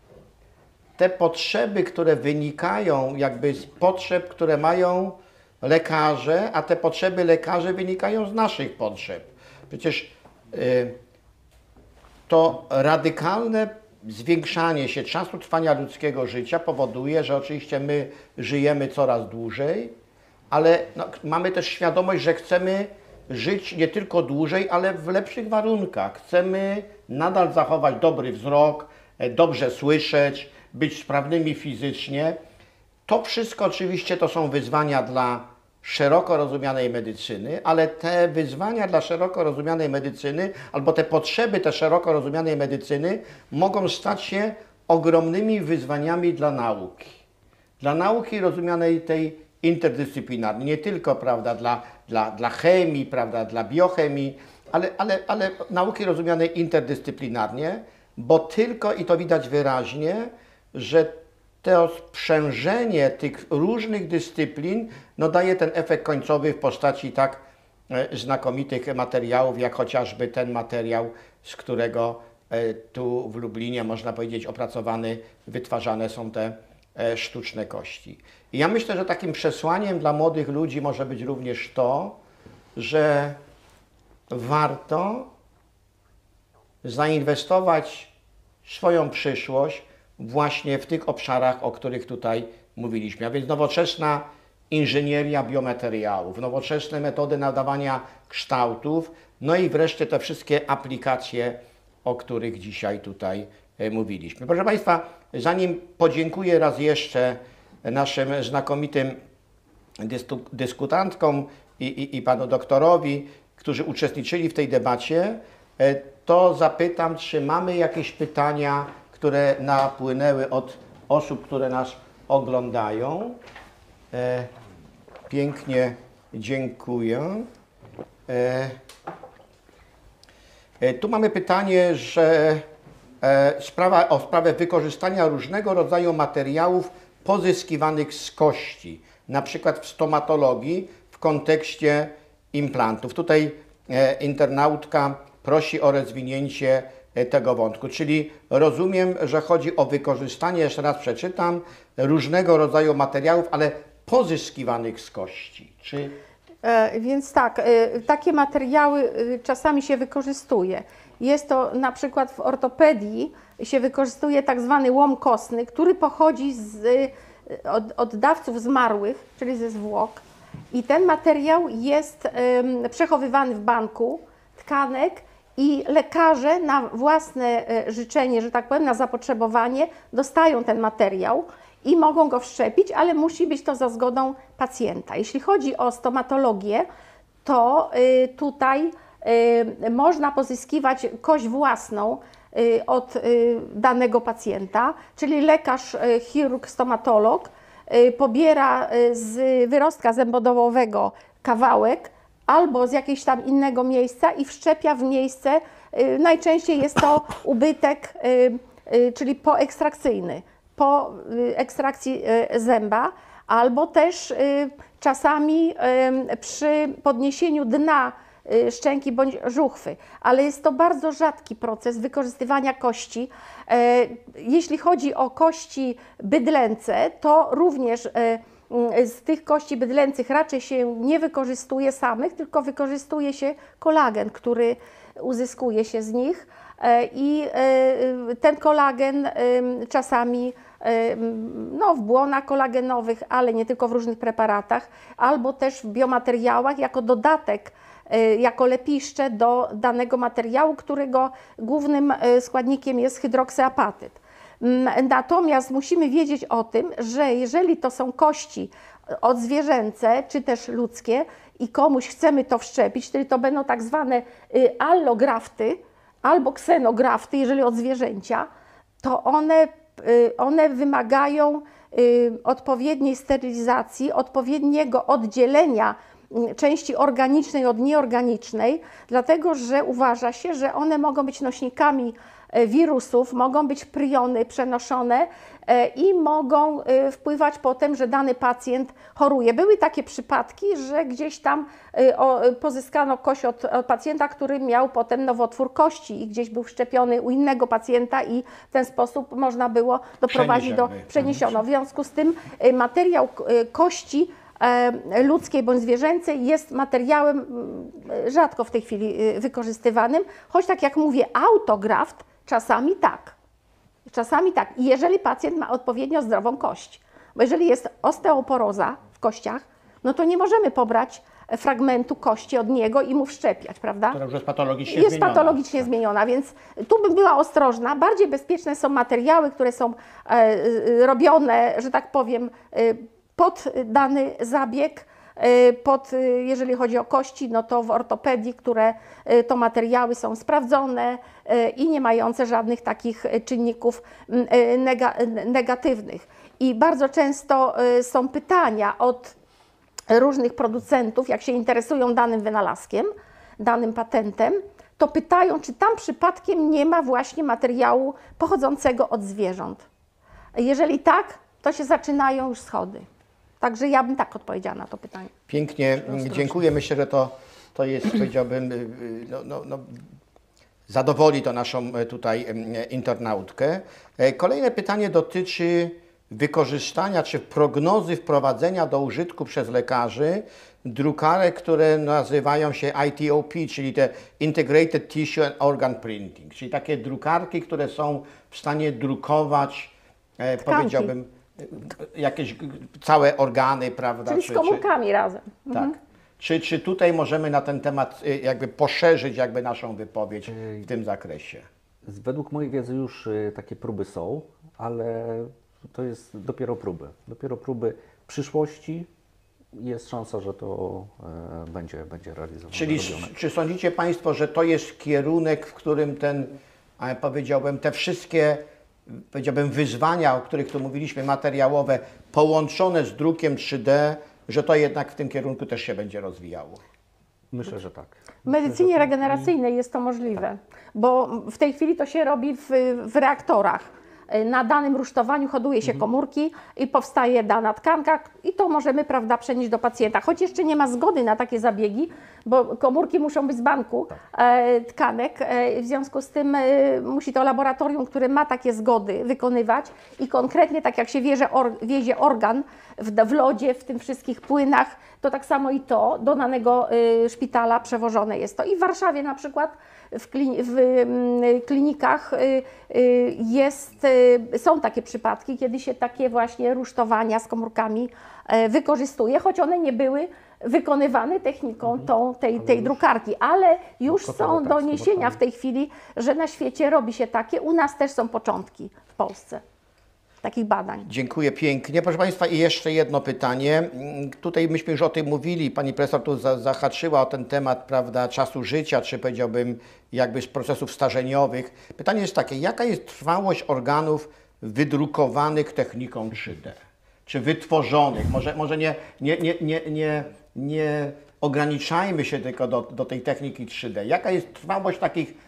A: Te potrzeby, które wynikają jakby z potrzeb, które mają lekarze, a te potrzeby lekarzy wynikają z naszych potrzeb. Przecież y, to radykalne zwiększanie się czasu trwania ludzkiego życia powoduje, że oczywiście my żyjemy coraz dłużej, ale no, mamy też świadomość, że chcemy żyć nie tylko dłużej, ale w lepszych warunkach. Chcemy nadal zachować dobry wzrok, e, dobrze słyszeć, być sprawnymi fizycznie. To wszystko oczywiście to są wyzwania dla szeroko rozumianej medycyny, ale te wyzwania dla szeroko rozumianej medycyny albo te potrzeby tej szeroko rozumianej medycyny mogą stać się ogromnymi wyzwaniami dla nauki. Dla nauki rozumianej tej interdyscyplinarnej, nie tylko, prawda, dla, dla, dla chemii, prawda, dla biochemii, ale, ale, ale nauki rozumianej interdyscyplinarnie, bo tylko, i to widać wyraźnie, że to sprzężenie tych różnych dyscyplin no, daje ten efekt końcowy w postaci tak e, znakomitych materiałów, jak chociażby ten materiał, z którego e, tu w Lublinie, można powiedzieć, opracowany, wytwarzane są te e, sztuczne kości. I ja myślę, że takim przesłaniem dla młodych ludzi może być również to, że warto zainwestować swoją przyszłość właśnie w tych obszarach, o których tutaj mówiliśmy. A więc nowoczesna inżynieria biomateriałów, nowoczesne metody nadawania kształtów, no i wreszcie te wszystkie aplikacje, o których dzisiaj tutaj e, mówiliśmy. Proszę Państwa, zanim podziękuję raz jeszcze naszym znakomitym dystu- dyskutantkom i, i, i panu doktorowi, którzy uczestniczyli w tej debacie, e, to zapytam, czy mamy jakieś pytania, które napłynęły od osób, które nas oglądają. E, pięknie dziękuję. E, e, tu mamy pytanie, że e, sprawa, o sprawę wykorzystania różnego rodzaju materiałów pozyskiwanych z kości, na przykład w stomatologii w kontekście implantów. Tutaj e, internautka prosi o rozwinięcie tego wątku, czyli rozumiem, że chodzi o wykorzystanie, jeszcze raz przeczytam, różnego rodzaju materiałów, ale pozyskiwanych z kości. Czy...
B: E, Więc tak, e, takie materiały e, czasami się wykorzystuje. Jest to na przykład w ortopedii się wykorzystuje tak zwany łom kostny, który pochodzi z, e, od, od dawców zmarłych, czyli ze zwłok. I ten materiał jest em, przechowywany w banku tkanek i lekarze na własne e, życzenie, że tak powiem, na zapotrzebowanie dostają ten materiał i mogą go wszczepić, ale musi być to za zgodą pacjenta. Jeśli chodzi o stomatologię, to y, tutaj y, można pozyskiwać kość własną y, od y, danego pacjenta, czyli lekarz, y, chirurg, stomatolog y, pobiera y, z wyrostka zębodobowego kawałek albo z jakiegoś tam innego miejsca i wszczepia w miejsce y, najczęściej jest to ubytek, y, y, czyli poekstrakcyjny, po y, ekstrakcji y, zęba, albo też y, czasami y, przy podniesieniu dna y, szczęki bądź żuchwy, ale jest to bardzo rzadki proces wykorzystywania kości. E, Jeśli chodzi o kości bydlęce, to również e, z tych kości bydlęcych raczej się nie wykorzystuje samych, tylko wykorzystuje się kolagen, który uzyskuje się z nich e, i e, ten kolagen e, czasami e, no, w błonach kolagenowych, ale nie tylko w różnych preparatach, albo też w biomateriałach jako dodatek, jako lepiszcze do danego materiału, którego głównym składnikiem jest hydroksyapatyt. Natomiast musimy wiedzieć o tym, że jeżeli to są kości odzwierzęce czy też ludzkie i komuś chcemy to wszczepić, czyli to będą tak zwane allografty albo ksenografty, jeżeli od zwierzęcia, to one, one wymagają odpowiedniej sterylizacji, odpowiedniego oddzielenia części organicznej od nieorganicznej, dlatego że uważa się, że one mogą być nośnikami wirusów, mogą być priony przenoszone i mogą wpływać potem, że dany pacjent choruje. Były takie przypadki, że gdzieś tam pozyskano kość od, od pacjenta, który miał potem nowotwór kości i gdzieś był wszczepiony u innego pacjenta i w ten sposób można było doprowadzić do przeniesiono. W związku z tym materiał kości ludzkiej bądź zwierzęcej jest materiałem rzadko w tej chwili wykorzystywanym, choć tak jak mówię, autograft czasami tak. Czasami tak. I jeżeli pacjent ma odpowiednio zdrową kość, bo jeżeli jest osteoporoza w kościach, no to nie możemy pobrać fragmentu kości od niego i mu wszczepiać, prawda?
A: Która już jest patologicznie
B: Jest
A: zmieniona.
B: patologicznie tak. zmieniona, więc tu bym była ostrożna. Bardziej bezpieczne są materiały, które są e, robione, że tak powiem, e, pod dany zabieg, pod, jeżeli chodzi o kości, no to w ortopedii, które to materiały są sprawdzone i nie mające żadnych takich czynników negatywnych. I bardzo często są pytania od różnych producentów, jak się interesują danym wynalazkiem, danym patentem, to pytają, czy tam przypadkiem nie ma właśnie materiału pochodzącego od zwierząt. Jeżeli tak, to się zaczynają już schody. Także ja bym tak odpowiedziała na to pytanie.
A: Pięknie, dziękuję. Myślę, że to, to jest, powiedziałbym, no, no, no, zadowoli to naszą tutaj internautkę. Kolejne pytanie dotyczy wykorzystania czy prognozy wprowadzenia do użytku przez lekarzy drukarek, które nazywają się I T O P, czyli te Integrated Tissue and Organ Printing, czyli takie drukarki, które są w stanie drukować,
B: Tkanki.
A: powiedziałbym, jakieś całe organy, prawda?
B: Czyli
A: czy,
B: z komórkami
A: czy,
B: razem.
A: tak.
B: Mhm.
A: Czy, czy tutaj możemy na ten temat jakby poszerzyć jakby naszą wypowiedź w tym zakresie?
D: Według mojej wiedzy już takie próby są, ale to jest dopiero próby. Dopiero próby w przyszłości jest szansa, że to e, będzie, będzie realizowane.
A: Czyli robione. Czy sądzicie Państwo, że to jest kierunek, w którym ten, powiedziałbym, te wszystkie powiedziałbym, wyzwania, o których tu mówiliśmy, materiałowe, połączone z drukiem trzy D, że to jednak w tym kierunku też się będzie rozwijało?
D: Myślę, że tak.
B: W medycynie regeneracyjnej jest to możliwe, bo w tej chwili to się robi w, w reaktorach. Na danym rusztowaniu hoduje się komórki i powstaje dana tkanka i to możemy, prawda, przenieść do pacjenta. Choć jeszcze nie ma zgody na takie zabiegi, bo komórki muszą być z banku e, tkanek, e, w związku z tym e, musi to laboratorium, które ma takie zgody, wykonywać i konkretnie tak jak się wiezie, or, wiezie organ w, w lodzie, w tym wszystkich płynach, to tak samo i to do danego y, szpitala przewożone jest to. I w Warszawie na przykład w, klini w y, klinikach y, y, jest, y, są takie przypadki, kiedy się takie właśnie rusztowania z komórkami y, wykorzystuje, choć one nie były wykonywane techniką tą, tej, tej drukarki, ale już są doniesienia w tej chwili, że na świecie robi się takie, u nas też są początki w Polsce takich badań.
A: Dziękuję pięknie. Proszę Państwa, i jeszcze jedno pytanie. Tutaj myśmy już o tym mówili, Pani Profesor tu za, zahaczyła o ten temat, prawda, czasu życia, czy powiedziałbym jakby z procesów starzeniowych. Pytanie jest takie, jaka jest trwałość organów wydrukowanych techniką trzy D? Czy wytworzonych? Może, może nie, nie, nie, nie, nie, nie ograniczajmy się tylko do, do tej techniki trzy D. Jaka jest trwałość takich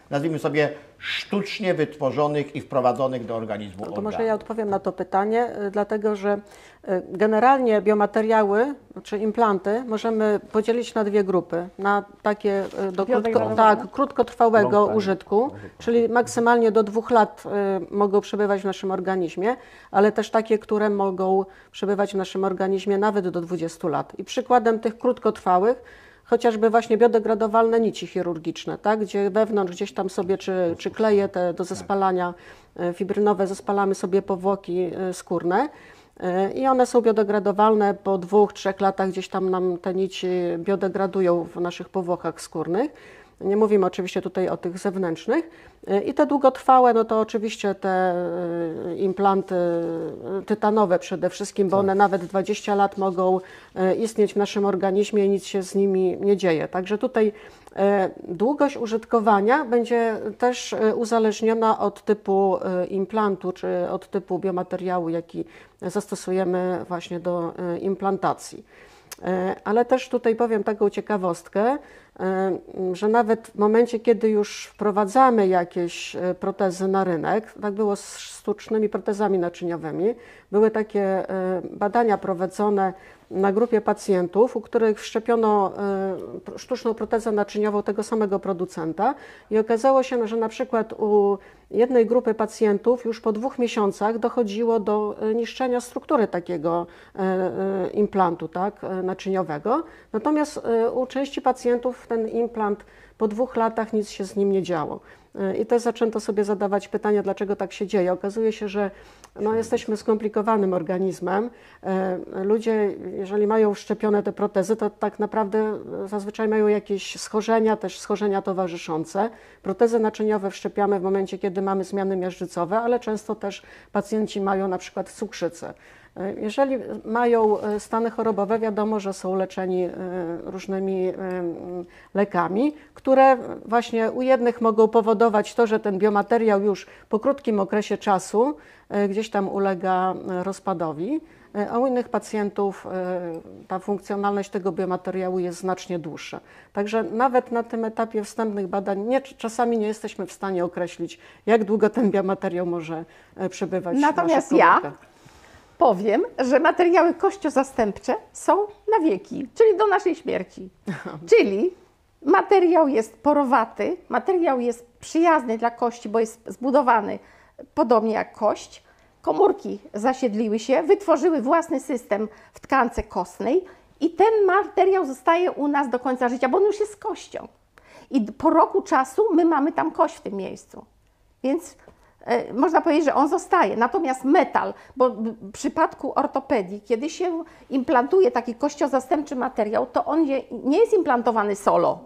A: nazwijmy sobie, sztucznie wytworzonych i wprowadzonych do organizmu
C: No to
A: organów.
C: może ja odpowiem na to pytanie, y, dlatego że y, generalnie biomateriały czy implanty możemy podzielić na dwie grupy. Na takie y, do krótko,
B: Biodegradowane.
C: tak, krótkotrwałego
D: Long time.
C: użytku, czyli maksymalnie do dwóch lat y, mogą przebywać w naszym organizmie, ale też takie, które mogą przebywać w naszym organizmie nawet do dwudziestu lat. I przykładem tych krótkotrwałych chociażby właśnie biodegradowalne nici chirurgiczne, tak, gdzie wewnątrz gdzieś tam sobie, czy, czy kleje te do zespalania e, fibrynowe, zespalamy sobie powłoki e, skórne e, i one są biodegradowalne, po dwóch, trzech latach gdzieś tam nam te nici biodegradują w naszych powłokach skórnych. Nie mówimy oczywiście tutaj o tych zewnętrznych. I te długotrwałe, no to oczywiście te y, implanty tytanowe przede wszystkim, bo one nawet dwadzieścia lat mogą y, istnieć w naszym organizmie i nic się z nimi nie dzieje. Także tutaj y, długość użytkowania będzie też y, uzależniona od typu y, implantu, czy od typu biomateriału, jaki zastosujemy właśnie do y, implantacji. Ale też tutaj powiem taką ciekawostkę, że nawet w momencie, kiedy już wprowadzamy jakieś protezy na rynek, tak było z sztucznymi protezami naczyniowymi, były takie badania prowadzone na grupie pacjentów, u których wszczepiono sztuczną protezę naczyniową tego samego producenta i okazało się, że na przykład u jednej grupy pacjentów już po dwóch miesiącach dochodziło do niszczenia struktury takiego implantu, tak, naczyniowego. Natomiast u części pacjentów ten implant po dwóch latach nic się z nim nie działo. I też zaczęto sobie zadawać pytania, dlaczego tak się dzieje. Okazuje się, że no, jesteśmy skomplikowanym organizmem. Ludzie, jeżeli mają wszczepione te protezy, to tak naprawdę zazwyczaj mają jakieś schorzenia, też schorzenia towarzyszące. Protezy naczyniowe wszczepiamy w momencie, kiedy mamy zmiany miażdżycowe, ale często też pacjenci mają na przykład cukrzycę. Jeżeli mają stany chorobowe, wiadomo, że są leczeni różnymi lekami, które właśnie u jednych mogą powodować to, że ten biomateriał już po krótkim okresie czasu gdzieś tam ulega rozpadowi, a u innych pacjentów ta funkcjonalność tego biomateriału jest znacznie dłuższa. Także nawet na tym etapie wstępnych badań nie, czasami nie jesteśmy w stanie określić, jak długo ten biomateriał może przebywać
B: Natomiast
C: w naszych
B: ja
C: komórkach.
B: powiem, że materiały kościozastępcze są na wieki, czyli do naszej śmierci. Czyli materiał jest porowaty, materiał jest przyjazny dla kości, bo jest zbudowany podobnie jak kość. Komórki zasiedliły się, wytworzyły własny system w tkance kostnej i ten materiał zostaje u nas do końca życia, bo on już jest kością. I po roku czasu my mamy tam kość w tym miejscu. Więc e, można powiedzieć, że on zostaje. Natomiast metal, bo w przypadku ortopedii, kiedy się implantuje taki kościozastępczy materiał, to on nie, nie jest implantowany solo,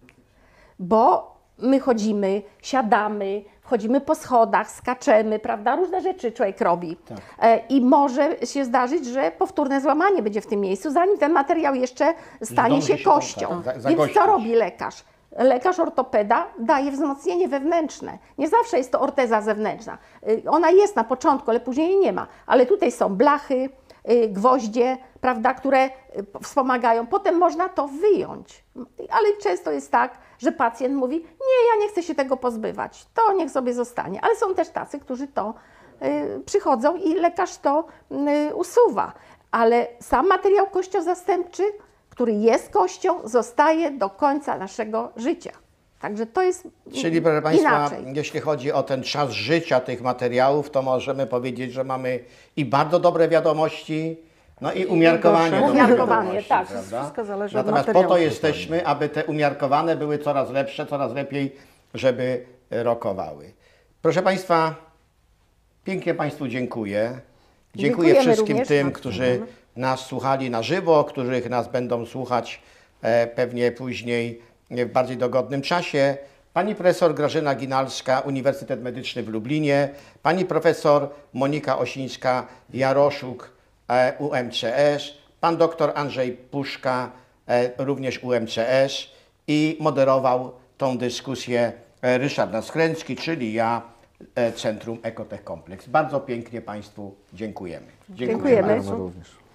B: bo my chodzimy, siadamy, wchodzimy po schodach, skaczemy, prawda? Różne rzeczy człowiek robi.
A: Tak.
B: E, I może się zdarzyć, że powtórne złamanie będzie w tym miejscu, zanim ten materiał jeszcze stanie
A: Zdąży
B: się
A: się
B: kością.
A: tam, tak, za-
B: Więc
A: zagościć.
B: co robi lekarz? Lekarz ortopeda daje wzmocnienie wewnętrzne. Nie zawsze jest to orteza zewnętrzna. Y, Ona jest na początku, ale później jej nie ma. Ale tutaj są blachy, y, gwoździe, prawda, które y, wspomagają. Potem można to wyjąć. Ale często jest tak, że pacjent mówi, nie, ja nie chcę się tego pozbywać, to niech sobie zostanie. Ale są też tacy, którzy to y, przychodzą i lekarz to y, usuwa. Ale sam materiał kościozastępczy, który jest kością, zostaje do końca naszego życia. Także to jest
A: Czyli, proszę Państwa,
B: inaczej.
A: jeśli chodzi o ten czas życia tych materiałów, to możemy powiedzieć, że mamy i bardzo dobre wiadomości, no i umiarkowanie
C: gorsze.
A: dobrych
B: Umiarkowanie,
A: wiadomości,
B: tak.
A: prawda?
C: Wszystko zależy od
A: Natomiast po
C: materiału.
A: to jesteśmy, aby te umiarkowane były coraz lepsze, coraz lepiej, żeby rokowały. Proszę Państwa, pięknie Państwu dziękuję. Dziękuję
B: Dziękujemy
A: wszystkim
B: również.
A: tym, którzy nas słuchali na żywo, których nas będą słuchać e, pewnie później w bardziej dogodnym czasie. Pani profesor Grażyna Ginalska, Uniwersytet Medyczny w Lublinie, pani profesor Monika Osińska-Jaroszuk, e, U M C S, pan doktor Andrzej Puszka, e, również U M C S i moderował tą dyskusję e, Ryszard Naskręcki, czyli ja, e, Centrum Ekotech Kompleks. Bardzo pięknie Państwu dziękujemy.
B: Dziękujemy.
D: Również.